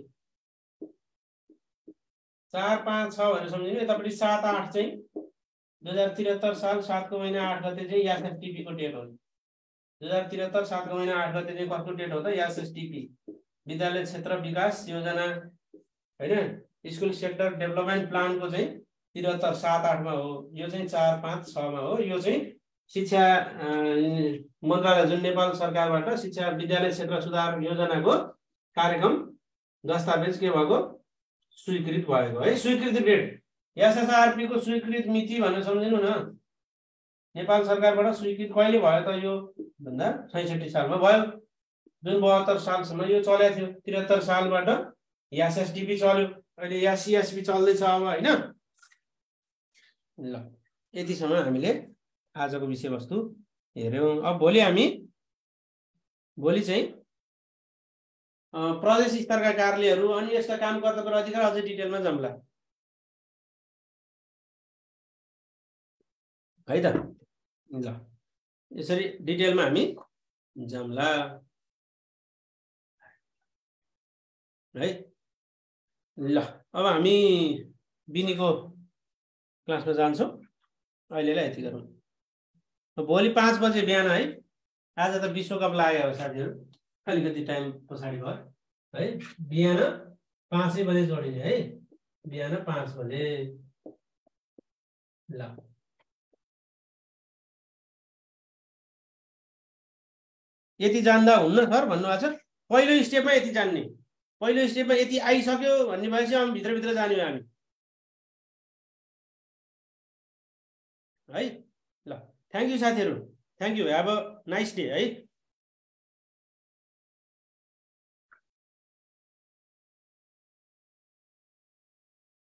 चार पाँच छ भनेर सम्झिनु। यतापट्टि सात आठ चाहिँ दुई हजार त्रिहत्तर साल सात को महिना आठ गते चाहिँ एसएसटीपी को डेट हो। दुई हजार त्रिहत्तर सात को महिना आठ गते चाहिँ कसको डेट हो त एसएसटीपी विद्यालय क्षेत्र विकास योजना हैन स्कुल सेक्टर डेभलपमेन्ट प्लान को चाहिँ त्रिहत्तर सात आठ मा हो। यो चाहिँ चार पाँच छ मा हो। यो चाहिँ शिक्षा मन्त्रालय जुन नेपाल सरकारबाट शिक्षा विद्यालय क्षेत्र सुधार योजनाको कार्यक्रम दस्तावेज के भएको स्वीकृत भएको है। स्वीकृति डेट एसएसआरपी को स्वीकृत मिति भनेर सम्झिनु न। नेपाल सरकारबाट स्वीकृत कहिले भयो त यो भन्दा छैसठी सालमा भयो। जुन बहत्तर सालसम्म यो चलेको थियो। त्रिहत्तर सालबाट एसएसडीपी चल्यो। अहिले एससीएसपी चल्दैछ अब हैन। ल यतिसम्म हामीले आजको विषयवस्तु हेर्यौं। अब भोलि हामी भोलि चाहिँ प्रदेश स्तरका कार्यालयहरू अनि यसका काम कर्तव्य र अधिकार अझै डिटेलमा जाम्ला है त। ल यसरी डिटेलमा हामी जाम्ला है। ल अब हामी बिनीको क्लासमा जान्छौं। अहिलेलाई यति गरौँ। भोलि पाँच बजे बिहान है। आज त विश्वकप लाग्यो साथीहरु। अलिकति टाइम पछाडि भयो है। बिहान पाँच बजे जोडिने है। बिहान पाँच बजे। ल यति जान्दा हुन्न सर भन्नुभएको छ। पहिलो स्टेपमा यति जान्ने पहिलो स्टेपमा यति आइसक्यो भन्ने भएपछि अब भित्र भित्र जाने हामी है। ल थ्यांक यू साथीहरु। Thank you. Have a nice day है।